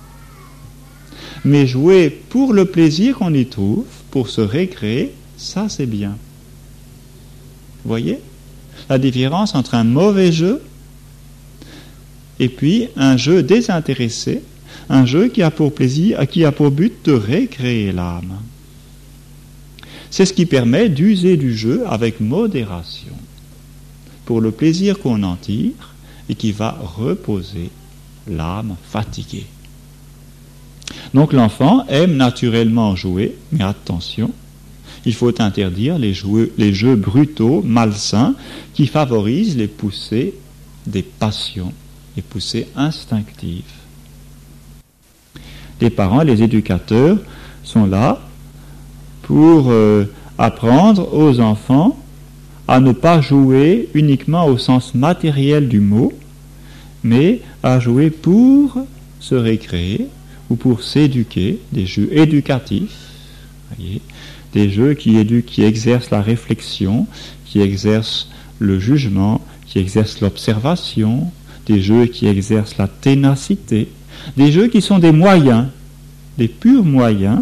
Speaker 1: Mais jouer pour le plaisir qu'on y trouve, pour se récréer, ça c'est bien. Vous voyez la différence entre un mauvais jeu et puis un jeu désintéressé, un jeu qui a pour plaisir, qui a pour but de récréer l'âme. C'est ce qui permet d'user du jeu avec modération, pour le plaisir qu'on en tire et qui va reposer l'âme fatiguée. Donc l'enfant aime naturellement jouer, mais attention, il faut interdire les jeux brutaux, malsains, qui favorisent les poussées des passions, les poussées instinctives. Les parents et les éducateurs sont là pour apprendre aux enfants à ne pas jouer uniquement au sens matériel du mot, mais à jouer pour se récréer ou pour s'éduquer, des jeux éducatifs, voyez, des jeux qui éduquent, qui exercent la réflexion, qui exercent le jugement, qui exercent l'observation, des jeux qui exercent la ténacité, des jeux qui sont des moyens, des purs moyens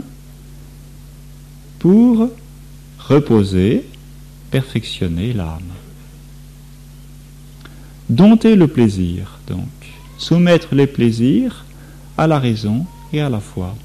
Speaker 1: pour reposer, perfectionner l'âme. Dompter le plaisir, donc, soumettre les plaisirs à la raison et à la foi.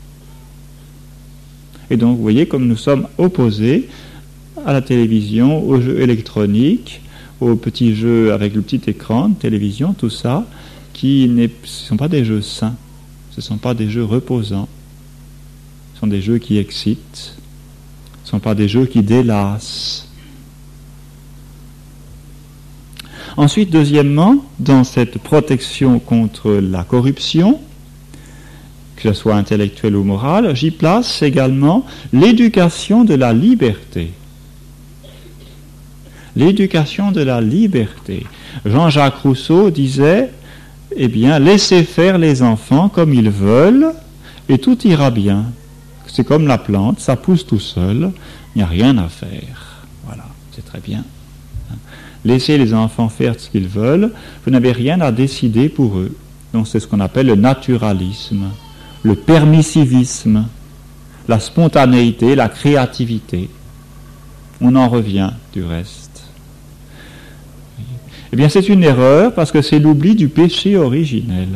Speaker 1: Et donc, vous voyez, comme nous sommes opposés à la télévision, aux jeux électroniques, aux petits jeux avec le petit écran de télévision, tout ça, ce ne sont pas des jeux sains, ce ne sont pas des jeux reposants, ce sont des jeux qui excitent, ce ne sont pas des jeux qui délassent. Ensuite, deuxièmement, dans cette protection contre la corruption, que ce soit intellectuelle ou morale, j'y place également l'éducation de la liberté. L'éducation de la liberté. Jean-Jacques Rousseau disait, eh bien, laissez faire les enfants comme ils veulent et tout ira bien. C'est comme la plante, ça pousse tout seul, il n'y a rien à faire. Voilà, c'est très bien. Laissez les enfants faire ce qu'ils veulent, vous n'avez rien à décider pour eux. Donc c'est ce qu'on appelle le naturalisme, le permissivisme, la spontanéité, la créativité. On en revient du reste. Eh bien c'est une erreur parce que c'est l'oubli du péché originel.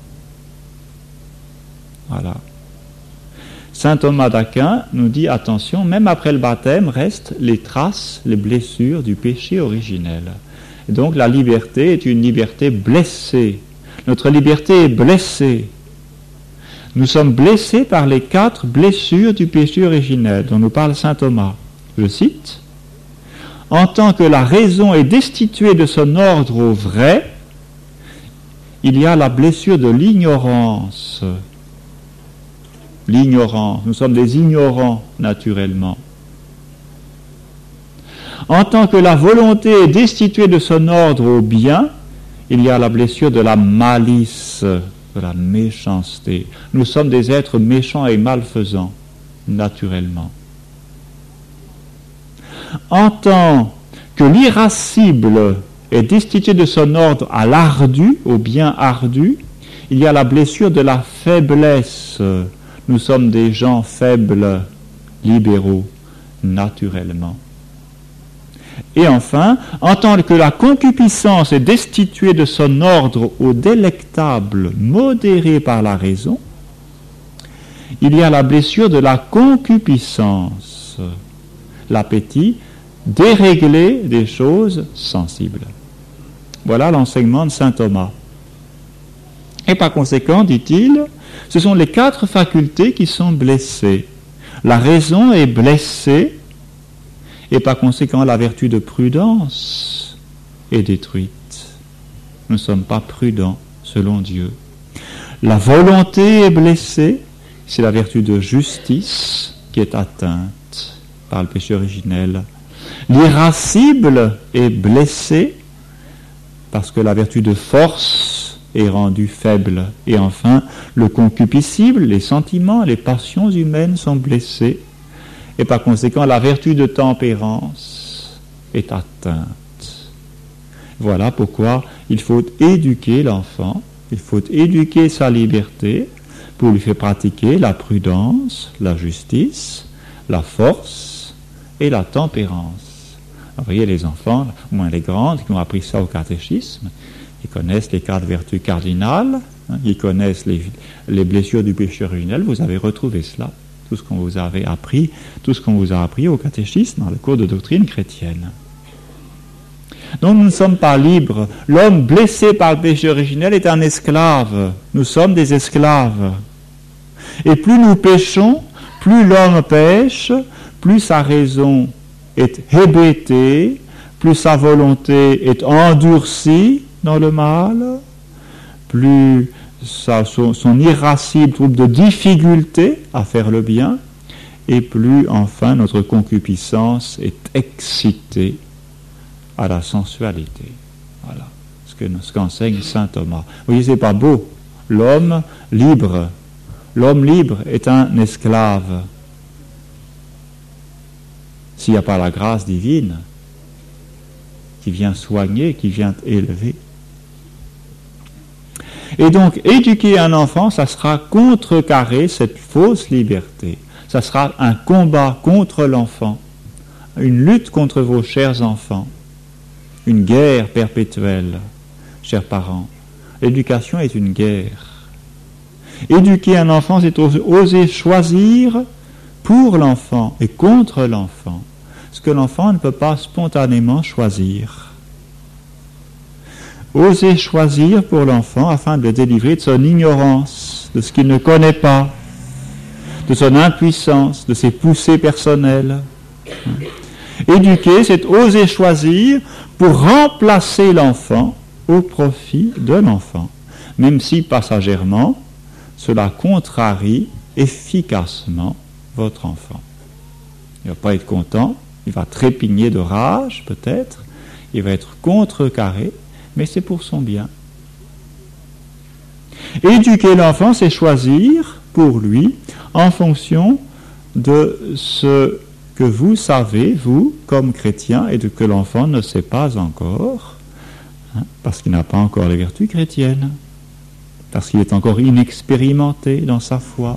Speaker 1: Voilà. Saint Thomas d'Aquin nous dit, attention, même après le baptême, restent les traces, les blessures du péché originel. Et donc la liberté est une liberté blessée. Notre liberté est blessée. Nous sommes blessés par les 4 blessures du péché originel dont nous parle saint Thomas. Je cite, « En tant que la raison est destituée de son ordre au vrai, il y a la blessure de l'ignorance. » L'ignorance. Nous sommes des ignorants, naturellement. En tant que la volonté est destituée de son ordre au bien, il y a la blessure de la malice, de la méchanceté. Nous sommes des êtres méchants et malfaisants, naturellement. En tant que l'irascible est destitué de son ordre à l'ardu, au bien ardu, il y a la blessure de la faiblesse. Nous sommes des gens faibles, libéraux, naturellement. Et enfin, en tant que la concupiscence est destituée de son ordre au délectable, modéré par la raison, il y a la blessure de la concupiscence, l'appétit déréglé des choses sensibles. Voilà l'enseignement de saint Thomas. Et par conséquent, dit-il, ce sont les 4 facultés qui sont blessées. La raison est blessée, et par conséquent, la vertu de prudence est détruite. Nous ne sommes pas prudents, selon Dieu. La volonté est blessée, c'est la vertu de justice qui est atteinte par le péché originel. L'irascible est blessé, parce que la vertu de force est rendue faible. Et enfin, le concupiscible, les sentiments, les passions humaines sont blessés. Et par conséquent, la vertu de tempérance est atteinte. Voilà pourquoi il faut éduquer l'enfant, il faut éduquer sa liberté pour lui faire pratiquer la prudence, la justice, la force et la tempérance. Alors, vous voyez, les enfants, au moins les grands, qui ont appris ça au catéchisme, ils connaissent les 4 vertus cardinales, ils connaissent les blessures du péché originel, vous avez retrouvé cela. Tout ce qu'on vous avait appris, tout ce qu'on vous a appris au catéchisme dans le cours de doctrine chrétienne. Donc nous ne sommes pas libres. L'homme blessé par le péché originel est un esclave. Nous sommes des esclaves. Et plus nous péchons, plus l'homme pêche, plus sa raison est hébétée, plus sa volonté est endurcie dans le mal, plus son irascible trouve de difficulté à faire le bien, et plus enfin notre concupiscence est excitée à la sensualité. Voilà ce qu'enseigne saint Thomas. Vous voyez, c'est pas beau. L'homme libre est un esclave. S'il n'y a pas la grâce divine qui vient soigner, qui vient élever. Et donc, éduquer un enfant, ça sera contrecarrer cette fausse liberté. Ça sera un combat contre l'enfant, une lutte contre vos chers enfants, une guerre perpétuelle, chers parents. L'éducation est une guerre. Éduquer un enfant, c'est oser choisir pour l'enfant et contre l'enfant, ce que l'enfant ne peut pas spontanément choisir. Oser choisir pour l'enfant afin de le délivrer de son ignorance, de ce qu'il ne connaît pas, de son impuissance, de ses poussées personnelles. Éduquer, c'est oser choisir pour remplacer l'enfant au profit de l'enfant, même si passagèrement, cela contrarie efficacement votre enfant. Il ne va pas être content, il va trépigner de rage peut-être, il va être contrecarré, mais c'est pour son bien. Éduquer l'enfant, c'est choisir pour lui en fonction de ce que vous savez, vous, comme chrétien, et de que l'enfant ne sait pas encore, parce qu'il n'a pas encore les vertus chrétiennes, parce qu'il est encore inexpérimenté dans sa foi.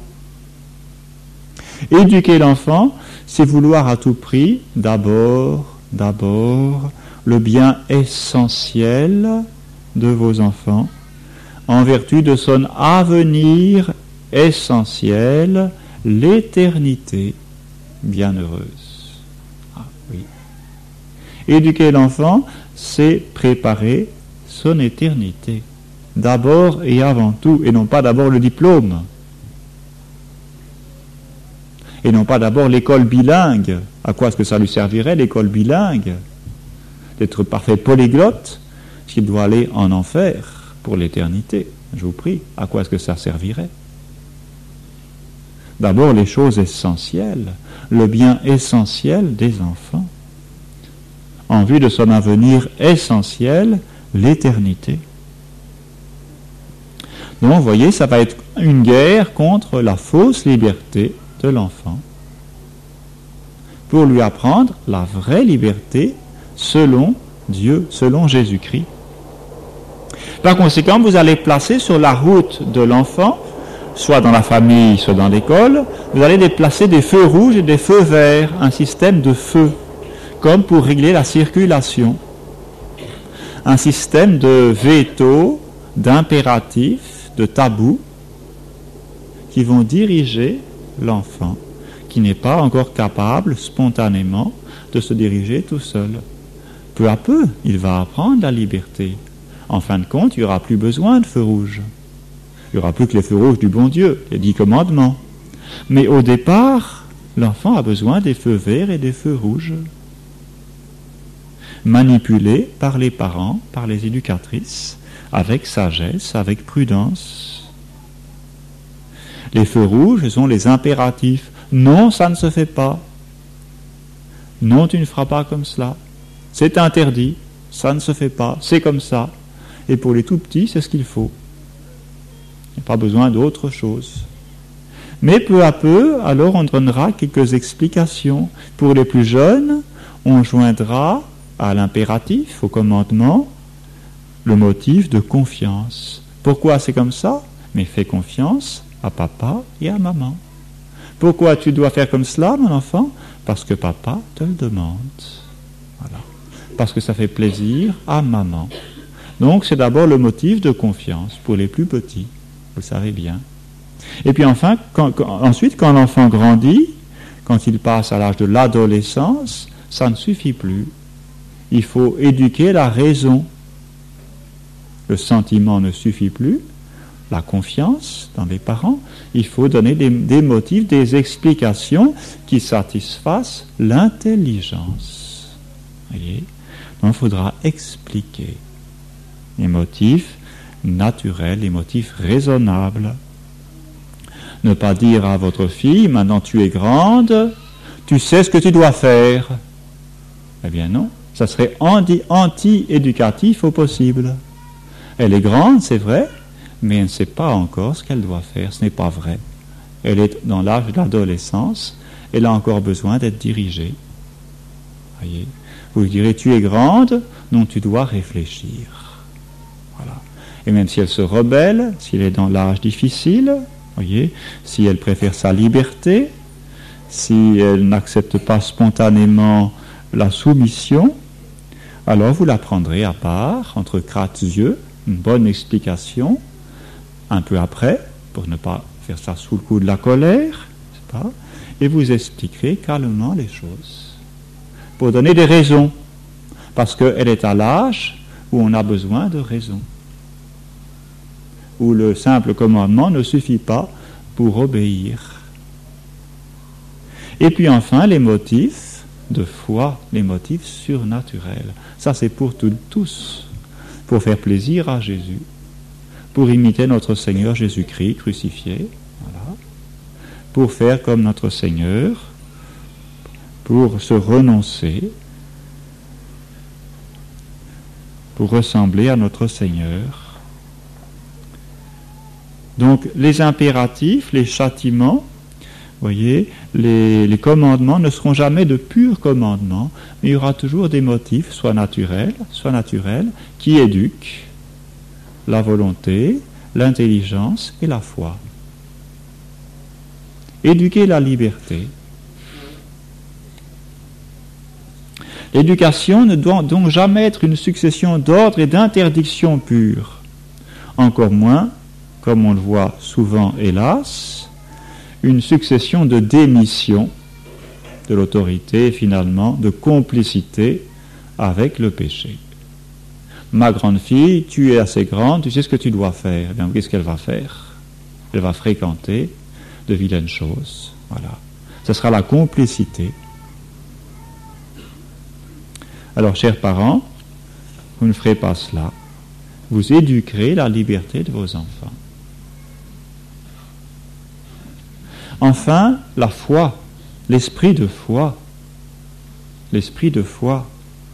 Speaker 1: Éduquer l'enfant, c'est vouloir à tout prix, d'abord, le bien essentiel de vos enfants, en vertu de son avenir essentiel, l'éternité bienheureuse. Ah oui. Éduquer l'enfant, c'est préparer son éternité, d'abord et avant tout, et non pas d'abord le diplôme, et non pas d'abord l'école bilingue. À quoi est-ce que ça lui servirait, l'école bilingue? D'être parfait polyglotte, s'il doit aller en enfer pour l'éternité. Je vous prie, à quoi est-ce que ça servirait? D'abord les choses essentielles, le bien essentiel des enfants, en vue de son avenir essentiel, l'éternité. Donc, vous voyez, ça va être une guerre contre la fausse liberté de l'enfant, pour lui apprendre la vraie liberté selon Dieu, selon Jésus-Christ. Par conséquent, vous allez placer sur la route de l'enfant, soit dans la famille, soit dans l'école, vous allez déplacer des feux rouges et des feux verts, un système de feux comme pour régler la circulation. Un système de veto, d'impératifs, de tabous, qui vont diriger l'enfant, qui n'est pas encore capable spontanément de se diriger tout seul. Peu à peu, il va apprendre la liberté. En fin de compte, il n'y aura plus besoin de feux rouges. Il n'y aura plus que les feux rouges du bon Dieu, les 10 commandements. Mais au départ, l'enfant a besoin des feux verts et des feux rouges, manipulés par les parents, par les éducatrices, avec sagesse, avec prudence. Les feux rouges sont les impératifs. Non, ça ne se fait pas. Non, tu ne feras pas comme cela. C'est interdit. Ça ne se fait pas. C'est comme ça. Et pour les tout petits, c'est ce qu'il faut. Il n'y a pas besoin d'autre chose. Mais peu à peu, alors on donnera quelques explications. Pour les plus jeunes, on joindra à l'impératif, au commandement, le motif de confiance. Pourquoi c'est comme ça? Mais fais confiance à papa et à maman. Pourquoi tu dois faire comme cela, mon enfant? Parce que papa te le demande. Voilà. Parce que ça fait plaisir à maman. Donc c'est d'abord le motif de confiance pour les plus petits, vous le savez bien. Et puis enfin, ensuite, quand l'enfant grandit, quand il passe à l'âge de l'adolescence, ça ne suffit plus. Il faut éduquer la raison. Le sentiment ne suffit plus, la confiance dans les parents. Il faut donner des motifs, des explications qui satisfassent l'intelligence. Voyez? Donc il faudra expliquer les motifs naturels, les motifs raisonnables. Ne pas dire à votre fille, maintenant tu es grande, tu sais ce que tu dois faire. Eh bien non, ça serait anti-éducatif au possible. Elle est grande, c'est vrai, mais elle ne sait pas encore ce qu'elle doit faire, ce n'est pas vrai. Elle est dans l'âge de l'adolescence, elle a encore besoin d'être dirigée. Voyez, vous lui direz, tu es grande, donc tu dois réfléchir. Voilà. Et même si elle se rebelle, si elle est dans l'âge difficile, voyez, si elle préfère sa liberté, si elle n'accepte pas spontanément la soumission, alors vous la prendrez à part, entre quatre yeux, une bonne explication, un peu après, pour ne pas faire ça sous le coup de la colère, et vous expliquerez calmement les choses, pour donner des raisons, parce qu'elle est à l'âge où on a besoin de raisons, où le simple commandement ne suffit pas pour obéir. Et puis enfin, les motifs de foi, les motifs surnaturels. Ça, c'est pour tous, pour faire plaisir à Jésus, pour imiter notre Seigneur Jésus-Christ crucifié, voilà, pour faire comme notre Seigneur, pour se renoncer, pour ressembler à notre Seigneur. Donc, les impératifs, les châtiments, voyez, les commandements ne seront jamais de purs commandements, mais il y aura toujours des motifs, soit naturels, qui éduquent la volonté, l'intelligence et la foi. Éduquer la liberté. L'éducation ne doit donc jamais être une succession d'ordres et d'interdictions pures, encore moins, comme on le voit souvent hélas, une succession de démissions de l'autorité et finalement de complicité avec le péché. Ma grande fille, tu es assez grande, tu sais ce que tu dois faire. Eh bien, qu'est-ce qu'elle va faire? Elle va fréquenter de vilaines choses. Voilà. Ce sera la complicité. Alors, chers parents, vous ne ferez pas cela. Vous éduquerez la liberté de vos enfants. Enfin, la foi, l'esprit de foi. L'esprit de foi.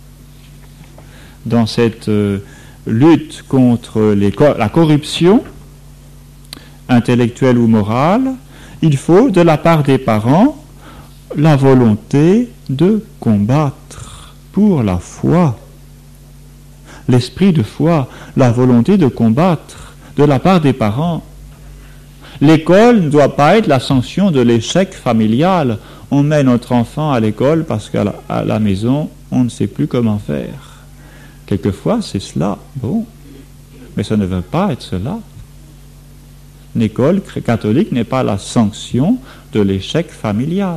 Speaker 1: Dans cette lutte contre la corruption, intellectuelle ou morale, il faut, de la part des parents, la volonté de combattre pour la foi. L'esprit de foi, la volonté de combattre de la part des parents. L'école ne doit pas être la sanction de l'échec familial. on met notre enfant à l'école parce qu'à la maison, on ne sait plus comment faire. Quelquefois, c'est cela, bon, mais ça ne veut pas être cela. L'école catholique n'est pas la sanction de l'échec familial.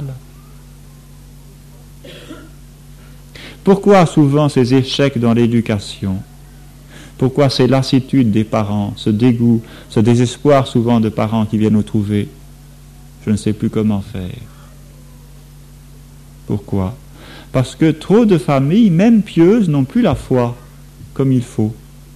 Speaker 1: Pourquoi souvent ces échecs dans l'éducation? Pourquoi ces lassitudes des parents, ce dégoût, ce désespoir souvent de parents qui viennent nous trouver? Je ne sais plus comment faire. Pourquoi? Parce que trop de familles, même pieuses, n'ont plus la foi comme il faut.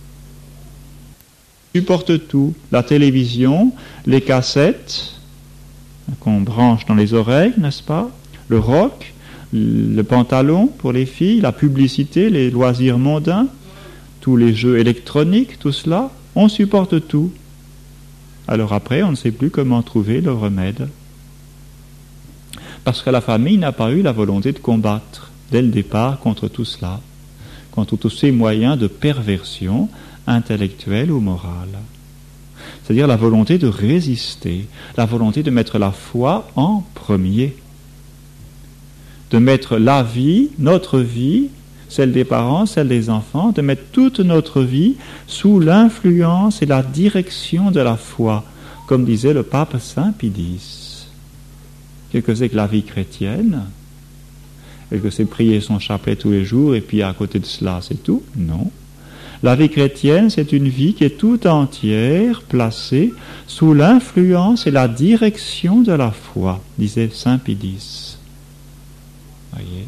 Speaker 1: Ils supportent tout, la télévision, les cassettes qu'on branche dans les oreilles, n'est-ce pas? Le rock, le pantalon pour les filles, la publicité, les loisirs mondains, tous les jeux électroniques, tout cela, on supporte tout. Alors après, on ne sait plus comment trouver le remède. Parce que la famille n'a pas eu la volonté de combattre, dès le départ, contre tout cela, contre tous ces moyens de perversion intellectuelle ou morale. C'est-à-dire la volonté de résister, la volonté de mettre la foi en premier, de mettre la vie, notre vie, celle des parents, celle des enfants, de mettre toute notre vie sous l'influence et la direction de la foi, comme disait le pape Saint Pie X. Qu'est-ce que c'est que la vie chrétienne? Est-ce que c'est prier son chapelet tous les jours et puis à côté de cela, c'est tout? Non. La vie chrétienne, c'est une vie qui est tout entière placée sous l'influence et la direction de la foi, disait Saint Pie X. Voyez.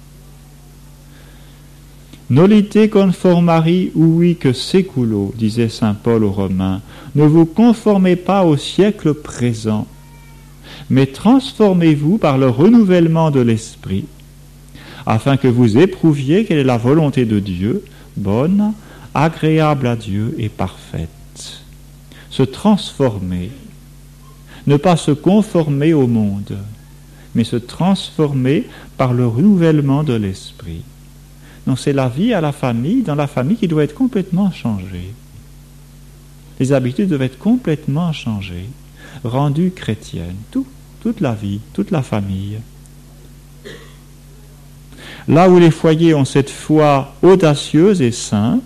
Speaker 1: Nolite conformari ui que seculo, disait saint Paul aux Romains. Ne vous conformez pas au siècle présent, mais transformez-vous par le renouvellement de l'esprit, afin que vous éprouviez quelle est la volonté de Dieu, bonne, agréable à Dieu et parfaite. Se transformer, ne pas se conformer au monde, mais se transformer par le renouvellement de l'esprit. Donc c'est la vie à la famille, dans la famille qui doit être complètement changée. Les habitudes doivent être complètement changées, rendues chrétiennes, toute la vie, toute la famille. Là où les foyers ont cette foi audacieuse et simple,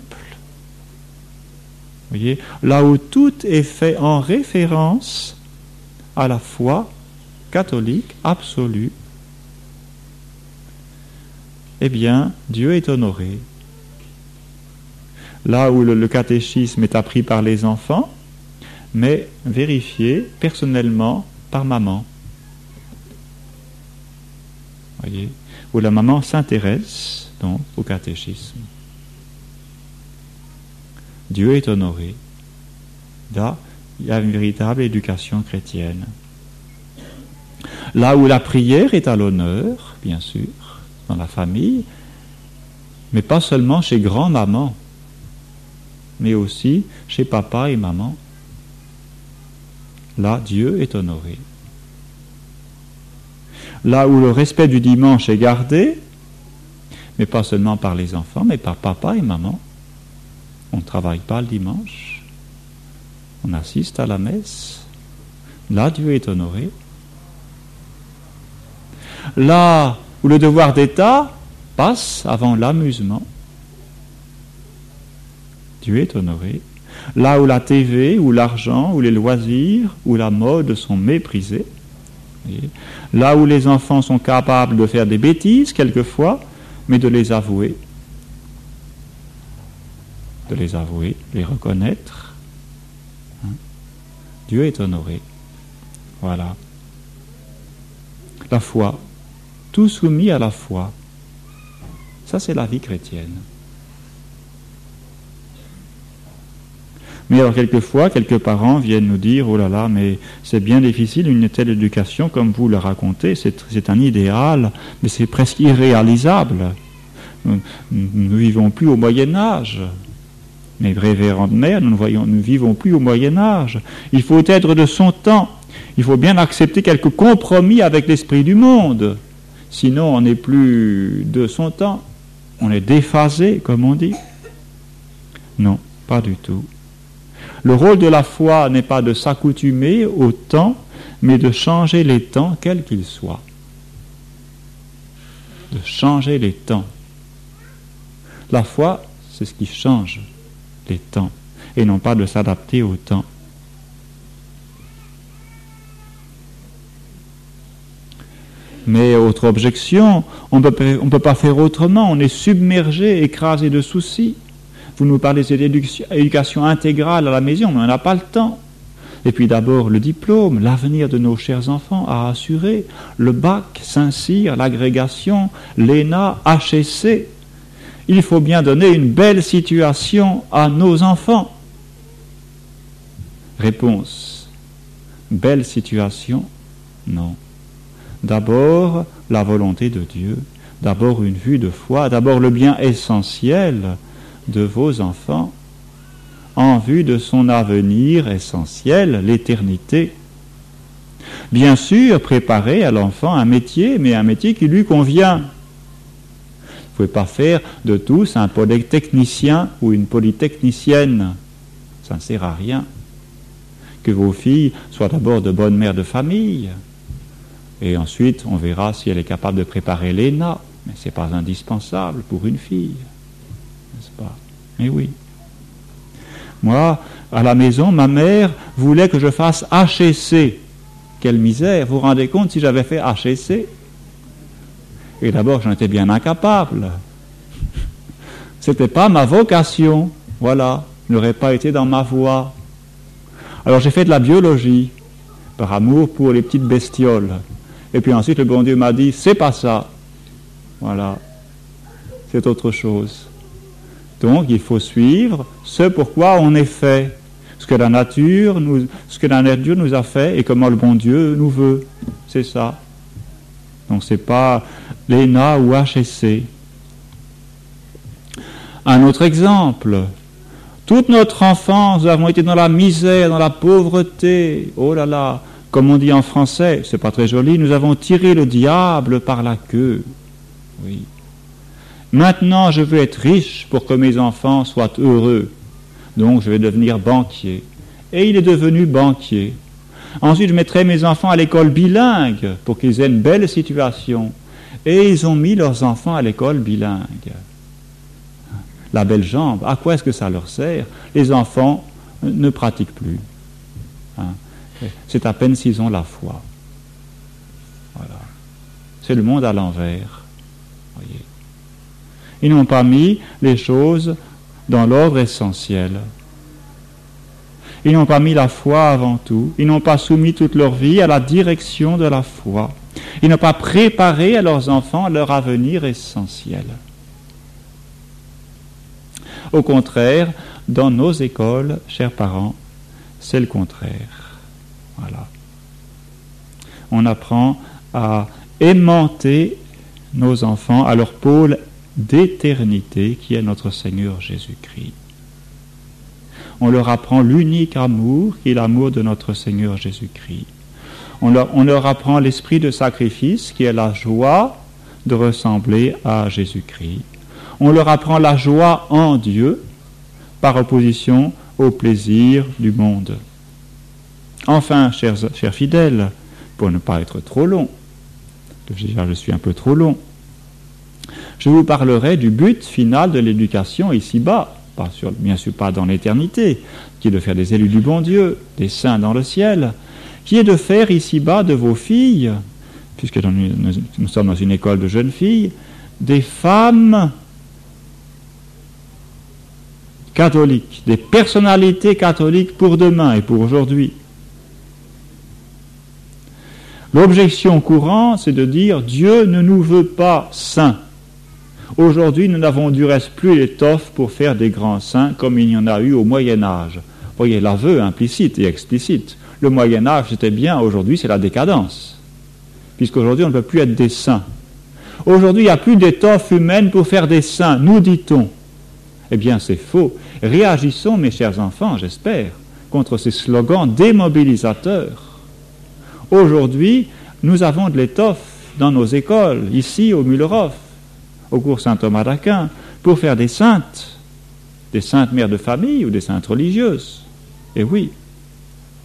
Speaker 1: voyez, là où tout est fait en référence à la foi catholique absolue, eh bien, Dieu est honoré. Là où le catéchisme est appris par les enfants, mais vérifié personnellement par maman. Voyez, où la maman s'intéresse donc au catéchisme. Dieu est honoré. Là, il y a une véritable éducation chrétienne. Là où la prière est à l'honneur, bien sûr, dans la famille, mais pas seulement chez grand-maman, mais aussi chez papa et maman. Là, Dieu est honoré. Là où le respect du dimanche est gardé, mais pas seulement par les enfants, mais par papa et maman. On ne travaille pas le dimanche, on assiste à la messe. Là, Dieu est honoré. Là où le devoir d'État passe avant l'amusement, Dieu est honoré. Là où la TV, ou l'argent, ou les loisirs, ou la mode sont méprisés, là où les enfants sont capables de faire des bêtises quelquefois, mais de les avouer, les reconnaître, Dieu est honoré. Voilà. La foi, tout soumis à la foi. Ça, c'est la vie chrétienne. Mais alors, quelquefois, quelques parents viennent nous dire « Oh là là, mais c'est bien difficile, une telle éducation, comme vous le racontez, c'est un idéal, mais c'est presque irréalisable. Nous ne vivons plus au Moyen-Âge. Mais révérende mère, nous ne vivons plus au Moyen-Âge. Il faut être de son temps. Il faut bien accepter quelques compromis avec l'esprit du monde. Sinon, on n'est plus de son temps. On est déphasé, comme on dit. Non, pas du tout. Le rôle de la foi n'est pas de s'accoutumer au temps, mais de changer les temps, quels qu'ils soient. de changer les temps. La foi, c'est ce qui change les temps, et non pas de s'adapter au temps. Mais autre objection, on ne peut pas faire autrement, on est submergé, écrasé de soucis. Vous nous parlez d'éducation intégrale à la maison, mais on n'a pas le temps. Et puis d'abord le diplôme, l'avenir de nos chers enfants à assurer, le bac, Saint-Cyr, l'agrégation, l'ENA, HSC. Il faut bien donner une belle situation à nos enfants. Réponse, belle situation? Non. D'abord la volonté de Dieu, d'abord une vue de foi, d'abord le bien essentiel de vos enfants, en vue de son avenir essentiel, l'éternité. Bien sûr, préparer à l'enfant un métier, mais un métier qui lui convient. Vous ne pouvez pas faire de tous un polytechnicien ou une polytechnicienne. Ça ne sert à rien. Que vos filles soient d'abord de bonnes mères de famille, et ensuite on verra si elle est capable de préparer l'ENA, mais ce n'est pas indispensable pour une fille, n'est-ce pas? Mais oui. Moi, à la maison, ma mère voulait que je fasse HSC. Quelle misère! Vous vous rendez compte si j'avais fait HSC? Et d'abord, j'en étais bien incapable. C'était pas ma vocation. Voilà. Je n'aurais pas été dans ma voie. Alors j'ai fait de la biologie, par amour pour les petites bestioles. Et puis ensuite, le bon Dieu m'a dit, c'est pas ça. Voilà. C'est autre chose. Donc, il faut suivre ce pourquoi on est fait, ce que la nature nous a fait et comment le bon Dieu nous veut. C'est ça. Donc, c'est pas l'ENA ou HSC. Un autre exemple. Toute notre enfance, nous avons été dans la misère, dans la pauvreté. Oh là là, comme on dit en français, c'est pas très joli, nous avons tiré le diable par la queue. Oui. Maintenant, je veux être riche pour que mes enfants soient heureux. Donc, je vais devenir banquier. Et il est devenu banquier. Ensuite, je mettrai mes enfants à l'école bilingue pour qu'ils aient une belle situation. Et ils ont mis leurs enfants à l'école bilingue. La belle jambe, à quoi est-ce que ça leur sert? Les enfants ne pratiquent plus. C'est à peine s'ils ont la foi. Voilà. C'est le monde à l'envers. Voyez. Ils n'ont pas mis les choses dans l'ordre essentiel. Ils n'ont pas mis la foi avant tout. Ils n'ont pas soumis toute leur vie à la direction de la foi. Ils n'ont pas préparé à leurs enfants leur avenir essentiel. Au contraire, dans nos écoles, chers parents, c'est le contraire. Voilà. On apprend à aimanter nos enfants à leur pôle d'éternité qui est notre Seigneur Jésus-Christ. On leur apprend l'unique amour qui est l'amour de notre Seigneur Jésus-Christ. On leur apprend l'esprit de sacrifice qui est la joie de ressembler à Jésus-Christ. On leur apprend la joie en Dieu par opposition au plaisir du monde. Enfin, chers fidèles, pour ne pas être trop long, déjà je suis un peu trop long, je vous parlerai du but final de l'éducation ici-bas, bien sûr pas dans l'éternité, qui est de faire des élus du bon Dieu, des saints dans le ciel, qui est de faire ici-bas de vos filles, puisque nous sommes dans une école de jeunes filles, des femmes catholiques, des personnalités catholiques pour demain et pour aujourd'hui. L'objection courante, c'est de dire Dieu ne nous veut pas saints. Aujourd'hui, nous n'avons du reste plus l'étoffe pour faire des grands saints comme il y en a eu au Moyen-Âge. Vous voyez, l'aveu implicite et explicite. Le Moyen-Âge, c'était bien, aujourd'hui, c'est la décadence. Puisqu'aujourd'hui, on ne peut plus être des saints. Aujourd'hui, il n'y a plus d'étoffe humaine pour faire des saints, nous dit-on. Eh bien, c'est faux. Réagissons, mes chers enfants, j'espère, contre ces slogans démobilisateurs. Aujourd'hui, nous avons de l'étoffe dans nos écoles, ici au Mühlhof, au cours Saint-Thomas d'Aquin, pour faire des saintes mères de famille ou des saintes religieuses. Et oui.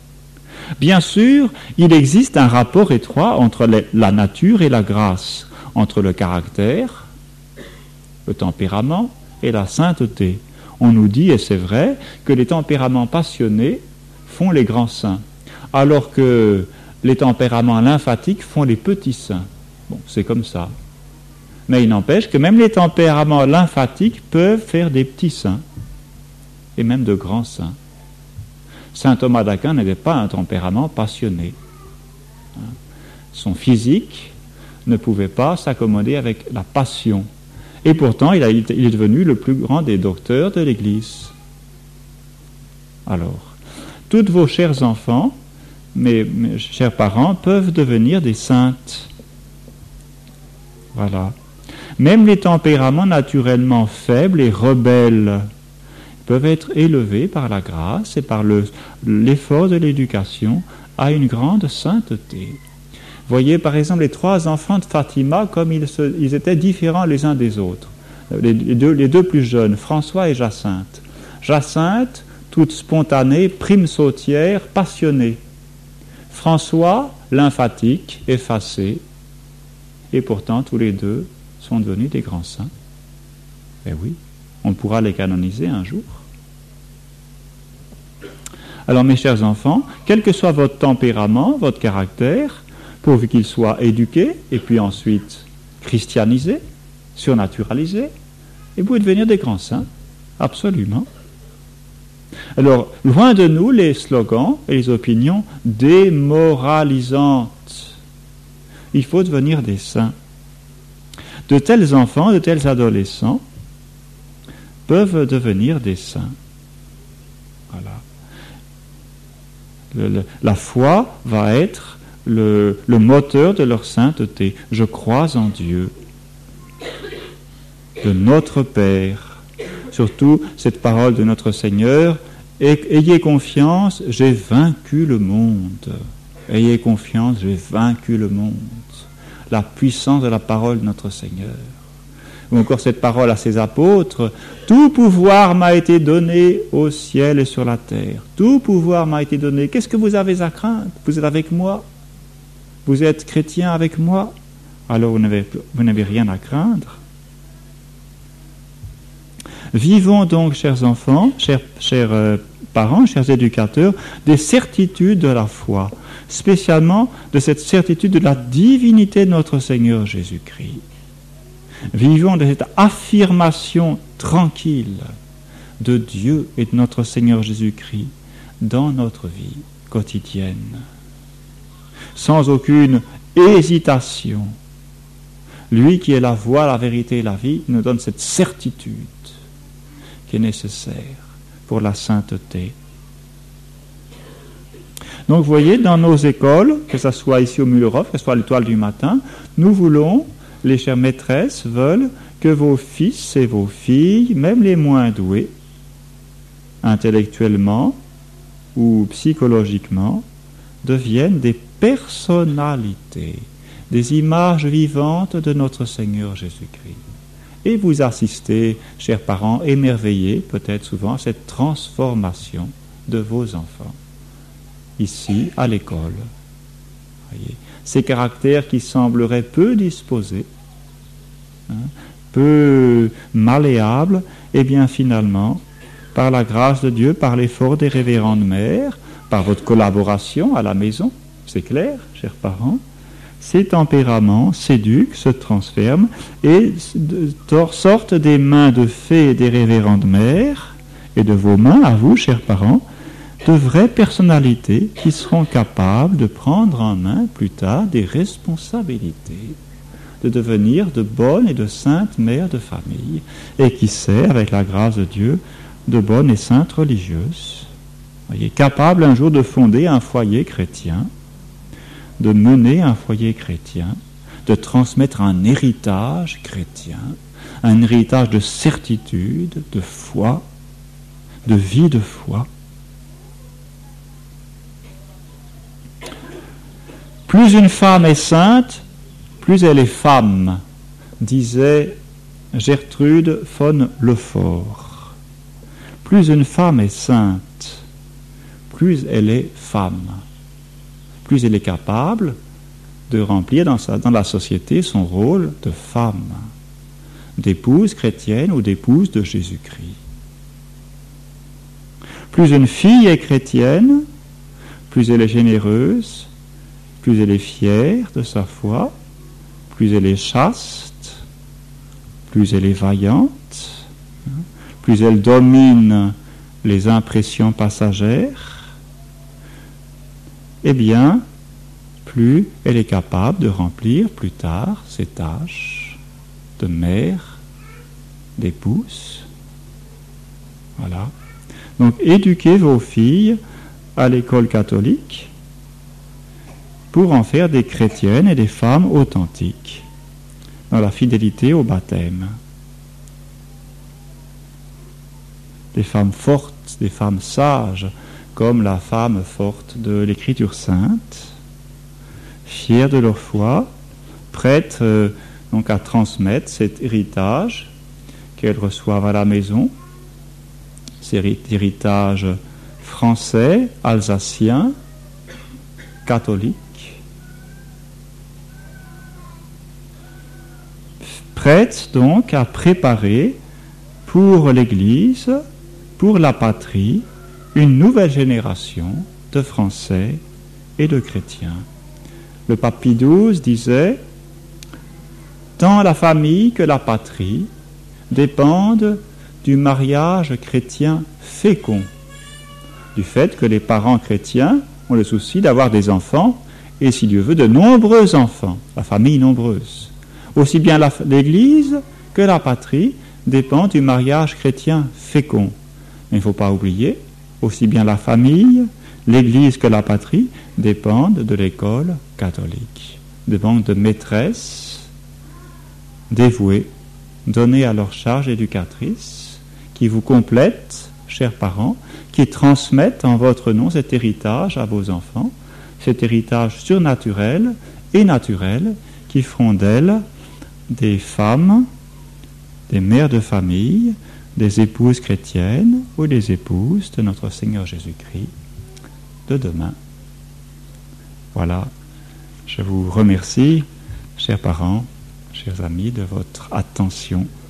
Speaker 1: Bien sûr, il existe un rapport étroit entre la nature et la grâce. entre le caractère, le tempérament et la sainteté. On nous dit, et c'est vrai, que les tempéraments passionnés font les grands saints, alors que les tempéraments lymphatiques font les petits saints. Bon, c'est comme ça. Mais il n'empêche que même les tempéraments lymphatiques peuvent faire des petits saints, et même de grands saints. Saint Thomas d'Aquin n'avait pas un tempérament passionné. Son physique ne pouvait pas s'accommoder avec la passion. Et pourtant, il est devenu le plus grand des docteurs de l'Église. Alors, tous vos chers enfants, mes chers parents, peuvent devenir des saintes. Voilà. Même les tempéraments naturellement faibles et rebelles peuvent être élevés par la grâce et par l'effort de l'éducation à une grande sainteté. Voyez par exemple les 3 enfants de Fatima comme ils étaient différents les uns des autres. Les deux plus jeunes, François et Jacinthe. Jacinthe, toute spontanée, prime sautière, passionnée. François, lymphatique, effacé. Et pourtant tous les deux sont devenus des grands saints. Eh oui, on pourra les canoniser un jour. Alors mes chers enfants, quel que soit votre tempérament, votre caractère, pourvu qu'il soit éduqué, et puis ensuite christianisé, surnaturalisé, et vous pouvez devenir des grands saints, absolument. Alors, loin de nous les slogans et les opinions démoralisantes. Il faut devenir des saints. De tels enfants, de tels adolescents peuvent devenir des saints. Voilà. La foi va être le moteur de leur sainteté. Je crois en Dieu, de notre Père. Surtout cette parole de notre Seigneur, ayez confiance, j'ai vaincu le monde. Ayez confiance, j'ai vaincu le monde. La puissance de la parole de notre Seigneur. Ou encore cette parole à ses apôtres, tout pouvoir m'a été donné au ciel et sur la terre. Tout pouvoir m'a été donné. Qu'est-ce que vous avez à craindre? Vous êtes avec moi? Vous êtes chrétien avec moi? Alors vous n'avez rien à craindre. Vivons donc, chers enfants, chers parents, chers éducateurs, des certitudes de la foi, spécialement de cette certitude de la divinité de notre Seigneur Jésus-Christ. Vivons de cette affirmation tranquille de Dieu et de notre Seigneur Jésus-Christ dans notre vie quotidienne, sans aucune hésitation. Lui qui est la voie, la vérité et la vie nous donne cette certitude qui est nécessaire pour la sainteté. Donc vous voyez, dans nos écoles, que ce soit ici au Mühlerhof, que ce soit à l'Étoile du Matin, nous voulons, les chères maîtresses veulent que vos fils et vos filles, même les moins doués, intellectuellement ou psychologiquement, deviennent des personnalités, des images vivantes de notre Seigneur Jésus-Christ. Et vous assistez, chers parents, émerveillés peut-être souvent à cette transformation de vos enfants, ici à l'école. Voyez, ces caractères qui sembleraient peu disposés, peu malléables, et bien finalement, par la grâce de Dieu, par l'effort des révérendes mères, par votre collaboration à la maison, c'est clair, chers parents, ces tempéraments s'éduquent, se transforment et sortent des mains de fées et des révérendes mères et de vos mains, à vous, chers parents, de vraies personnalités qui seront capables de prendre en main plus tard des responsabilités, de devenir de bonnes et de saintes mères de famille et qui sait, avec la grâce de Dieu, de bonnes et saintes religieuses. Voyez, capables un jour de fonder un foyer chrétien, de mener un foyer chrétien, de transmettre un héritage chrétien, un héritage de certitude, de foi, de vie de foi. Plus une femme est sainte, plus elle est femme, disait Gertrude von Lefort. Plus une femme est sainte, plus elle est femme. Plus elle est capable de remplir dans la société son rôle de femme, d'épouse chrétienne ou d'épouse de Jésus-Christ. Plus une fille est chrétienne, plus elle est généreuse, plus elle est fière de sa foi, plus elle est chaste, plus elle est vaillante, plus elle domine les impressions passagères, eh bien, plus elle est capable de remplir plus tard ses tâches de mère, d'épouse. Voilà. Donc, éduquez vos filles à l'école catholique pour en faire des chrétiennes et des femmes authentiques dans la fidélité au baptême. Des femmes fortes, des femmes sages, comme la femme forte de l'Écriture sainte, fières de leur foi, prêtes donc à transmettre cet héritage qu'elles reçoivent à la maison, cet héritage français, alsacien, catholique, prêtes donc à préparer pour l'Église, pour la patrie, une nouvelle génération de Français et de chrétiens. Le pape Pie XII disait « Tant la famille que la patrie dépendent du mariage chrétien fécond, du fait que les parents chrétiens ont le souci d'avoir des enfants, et si Dieu veut, de nombreux enfants, la famille nombreuse. Aussi bien l'Église que la patrie dépendent du mariage chrétien fécond. Mais il ne faut pas oublier, aussi bien la famille, l'Église que la patrie dépendent de l'école catholique, dépendent de maîtresses dévouées, données à leur charge éducatrice, qui vous complètent, chers parents, qui transmettent en votre nom cet héritage à vos enfants, cet héritage surnaturel et naturel qui feront d'elles des femmes, des mères de famille, des épouses chrétiennes ou des épouses de notre Seigneur Jésus-Christ de demain. Voilà, je vous remercie, chers parents, chers amis, de votre attention.